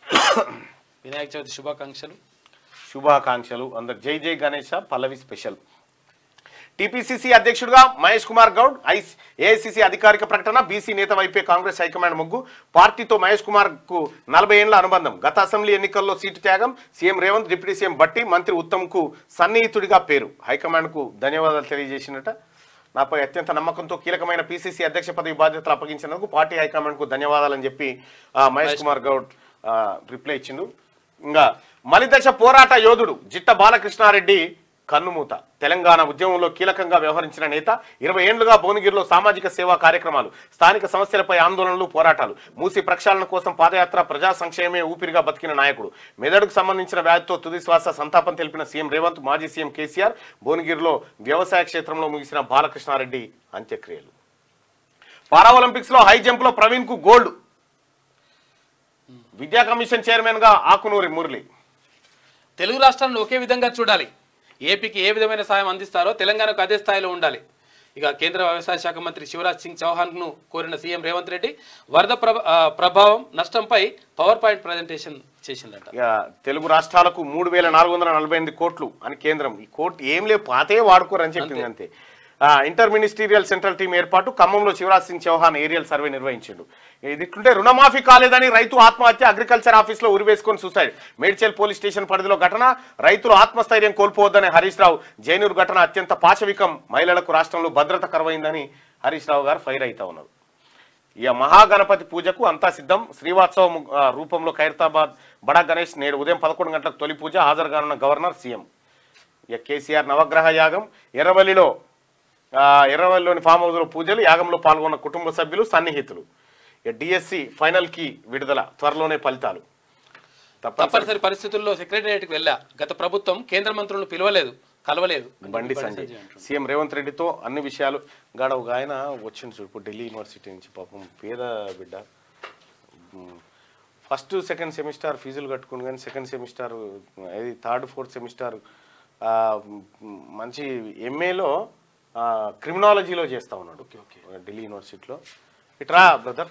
వినాయక చవితి శుభాకాంక్షలు. శుభాకాంక్షలు అందరు. జై జై గణేష పల్లవి స్పెషల్. టీపీసీసీ అధ్యక్షుడిగా మహేష్ కుమార్ గౌడ్. ఏఐసీసీ అధికారిక ప్రకటన. బీసీ నేత వైపే కాంగ్రెస్ హైకమాండ్ మొగ్గు. పార్టీతో మహేష్ కుమార్ కు నలభై ఏళ్ల అనుబంధం. గత అసెంబ్లీ ఎన్నికల్లో సీటు త్యాగం. CM Revanth, deputy CM Bhatti, మంత్రి ఉత్తమ్ కు సన్నిహితుడిగా పేరు. హైకమాండ్ కు ధన్యవాదాలు తెలియజేసినట. నాపై అత్యంత నమ్మకంతో కీలకమైన పీసీసీ అధ్యక్ష పదవి బాధ్యతలు అప్పగించినందుకు పార్టీ హైకమాండ్ కు ధన్యవాదాలని చెప్పి మహేష్ కుమార్ గౌడ్ రిప్లై ఇచ్చిండు. ఇంకా మలిదశ పోరాట యోధుడు జిట్ట బాలకృష్ణారెడ్డి కన్నుమూత. తెలంగాణ ఉద్యమంలో కీలకంగా వ్యవహరించిన నేత. ఇరవై ఏళ్లుగా భువనగిరిలో సామాజిక సేవా కార్యక్రమాలు, స్థానిక సమస్యలపై ఆందోళనలు, పోరాటాలు, మూసి ప్రక్షాళన కోసం పాదయాత్ర, ప్రజా సంక్షేమే ఊపిరిగా బతికిన నాయకుడు. మెదడుకు సంబంధించిన వ్యాధితో తుది శ్వాస సంతాపం తెలిపిన సీఎం రేవంత్, మాజీ సీఎం కేసీఆర్. భువనగిరిలో వ్యవసాయ క్షేత్రంలో ముగిసిన బాలకృష్ణారెడ్డి అంత్యక్రియలు. పారా ఒలింపిక్స్ లో హై జంప్ లో ప్రవీణ్ కు గోల్డ్. విద్యా కమిషన్ చైర్మన్ గా ఆకునూరి మురళి. తెలుగు రాష్ట్రాలను ఒకే విధంగా చూడాలి. ఏపీకి ఏ విధమైన సాయం అందిస్తారో తెలంగాణకు అదే స్థాయిలో ఉండాలి. ఇక కేంద్ర వ్యవసాయ శాఖ మంత్రి శివరాజ్ సింగ్ చౌహాన్ను కోరిన సీఎం రేవంత్ రెడ్డి వరద ప్రభావం నష్టంపై పవర్ పాయింట్ ప్రజెంటేషన్ చేసిందట. ఇక తెలుగు రాష్ట్రాలకు మూడు వేల నాలుగు వందల నలభై ఎనిమిది కోట్లు అని కేంద్రం. ఈ కోర్టు ఏం లేవు, పాతే వాడుకోరని చెప్పింది అంతే. ఇంటర్ మినిస్టీరియల్ సెంట్రల్ టీం ఏర్పాటు. ఖమ్మంలో శివరాజ్ సింగ్ చౌహాన్ ఏరియల్ సర్వే నిర్వహించిండు. ఇది ఇట్లుంటే రుణమాఫీ కాలేదని రైతు ఆత్మహత్య. అగ్రికల్చర్ ఆఫీస్ లో ఉరివేసుకొని సూసైడ్. మేడ్చల్ పోలీస్ స్టేషన్ పరిధిలో ఘటన. రైతులు ఆత్మస్థైర్యం కోల్పోవద్దని హరీష్ రావు. జైనూరు ఘటన అత్యంత పాశవికం. మహిళలకు రాష్ట్రంలో భద్రత కరువైందని హరీష్ రావు గారు ఫైర్ అవుతా ఉన్నారు. ఇక మహాగణపతి పూజకు అంతా సిద్ధం. శ్రీవాత్సవం రూపంలో ఖైరతాబాద్ బడా గణేష్ నేడు ఉదయం పదకొండు గంటలకు తొలి పూజ. హాజరుగానున్న గవర్నర్, సీఎం. ఇక కేసీఆర్ నవగ్రహ యాగం. ఎర్రవల్లిలో ఎర్రవల్లిలోని ఫామ్ హౌస్ లో పూజలు. యాగంలో పాల్గొన్న కుటుంబ సభ్యులు, సన్నిహితులు. డిఎస్సి ఫైనల్ కి విడుదల. త్వరలోనే ఫలితాలు. తప్పనిసరి పరిస్థితుల్లో సెక్రటేరియట్కి వెళ్ళా. గత ప్రభుత్వం కేంద్ర మంత్రులను పిలవలేదు, కలవలేదు. బండి సంజయ్ సీఎం రేవంత్ రెడ్డితో అన్ని విషయాలు. గాడ ఒక ఆయన వచ్చింది చూడు ఢిల్లీ యూనివర్సిటీ నుంచి. పాపం పేద బిడ్డ. ఫస్ట్ సెకండ్ సెమిస్టర్ ఫీజులు కట్టుకుని కానీ సెకండ్ సెమిస్టర్ అది థర్డ్ ఫోర్త్ సెమిస్టర్ మంచి ఎంఏలో క్రిమినాలజీలో చేస్తా ఉన్నాడు. ఓకే ఓకే ఢిల్లీ యూనివర్సిటీలో. ఇట్రా బ్రదర్.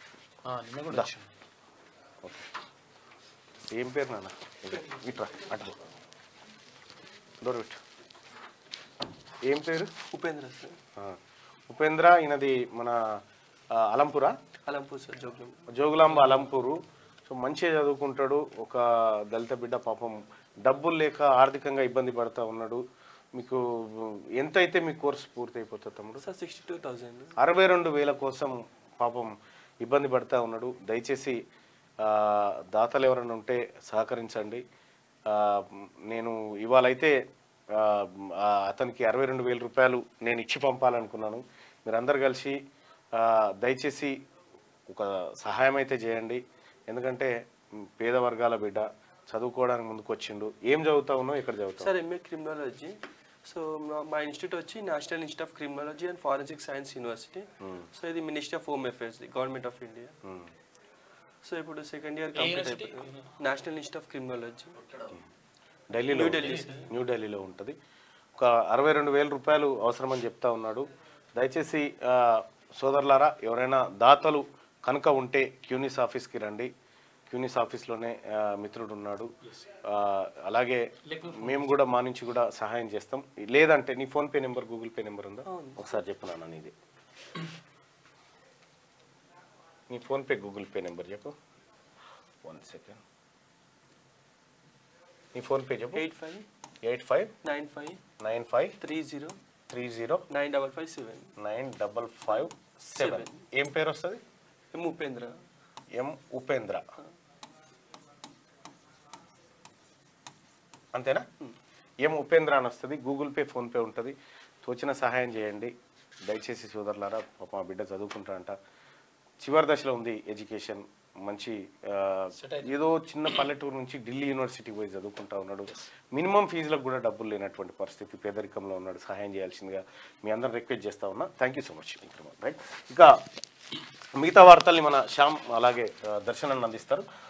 ఏం పేరు నాన్న? ఇట్రా అటు డోర్ పెట్టు. ఏం పేరు? ఉపేంద్ర సార్. ఉపేంద్ర. ఈయనది మన అలంపురా? అలంపూర్ సార్, జోగులాంబ. జోగులాంబ అలంపూరు. సో మంచిగా చదువుకుంటాడు. ఒక దళిత బిడ్డ పాపం డబ్బులు లేక ఆర్థికంగా ఇబ్బంది పడతా ఉన్నాడు. మీకు ఎంత అయితే మీ కోర్సు పూర్తి అయిపోతుంది తమ్ముడు? Sir sixty two thousand. అరవై రెండు వేల కోసం పాపం ఇబ్బంది పడతా ఉన్నాడు. దయచేసి దాతలు ఎవరైనా ఉంటే సహకరించండి. నేను ఇవాళైతే అతనికి అరవై రెండు వేల రూపాయలు నేను ఇచ్చి పంపాలనుకున్నాను. మీరందరు కలిసి దయచేసి ఒక సహాయం అయితే చేయండి. ఎందుకంటే పేద వర్గాల బిడ్డ చదువుకోవడానికి ముందుకు వచ్చిండు. ఏం చదువుతా ఉన్నావు? ఎక్కడ చదువుతావు? Sir MA criminology. సో మా ఇన్స్టిట్యూట్ వచ్చి national institute of criminology and forensic science university. So ఇది ministry of home affairs, government of India. So ఇప్పుడు సెకండ్ ఇయర్ కంప్లీట్ అయిపోయింది. నేషనల్ ఇన్స్టిట్యూట్ ఆఫ్ క్రిమినాలజీ ఢిల్లీలో, న్యూ ఢిల్లీలో ఉంటుంది. ఒక అరవై రెండు వేల రూపాయలు అవసరమని చెప్తా ఉన్నాడు. దయచేసి సోదరులారా ఎవరైనా దాతలు కనుక ఉంటే క్యూనిస్ ఆఫీస్కి రండి. క్యూనిస్ ఆఫీస్లోనే మిత్రుడు ఉన్నాడు. అలాగే మేము కూడా మా నుంచి కూడా సహాయం చేస్తాం. లేదంటే నీ PhonePe number, Google Pay number ఉందా? ఒకసారి చెప్పు నాన్న నీది. నీ ఫోన్పే గూగుల్ పే నెంబర్ చెప్పు. One second. నీ ఫోన్పే చెప్పు. Eight five eight five nine five nine five three zero three zero nine double five seven nine double five seven. ఏం పేరు వస్తుంది? ఎం ఉపేంద్ర. ఎం ఉపేంద్ర అంతేనా? ఎం ఉపేంద్ర అని వస్తుంది. గూగుల్ పే, ఫోన్పే ఉంటుంది. తోచిన సహాయం చేయండి దయచేసి సోదరులారా. పాప మా బిడ్డ చదువుకుంటారంట. చివరి దశలో ఉంది ఎడ్యుకేషన్. మంచి ఏదో చిన్న పల్లెటూరు నుంచి ఢిల్లీ యూనివర్సిటీకి పోయి చదువుకుంటా ఉన్నాడు. మినిమం ఫీజులకు కూడా డబ్బులు లేనటువంటి పరిస్థితి, పేదరికంలో ఉన్నాడు. సహాయం చేయాల్సిందిగా మీ అందరం రిక్వెస్ట్ చేస్తా ఉన్నా. Thank you so much. Right. ఇక మిగతా వార్తల్ని మన శ్యామ్ అలాగే దర్శనాన్ని అందిస్తారు.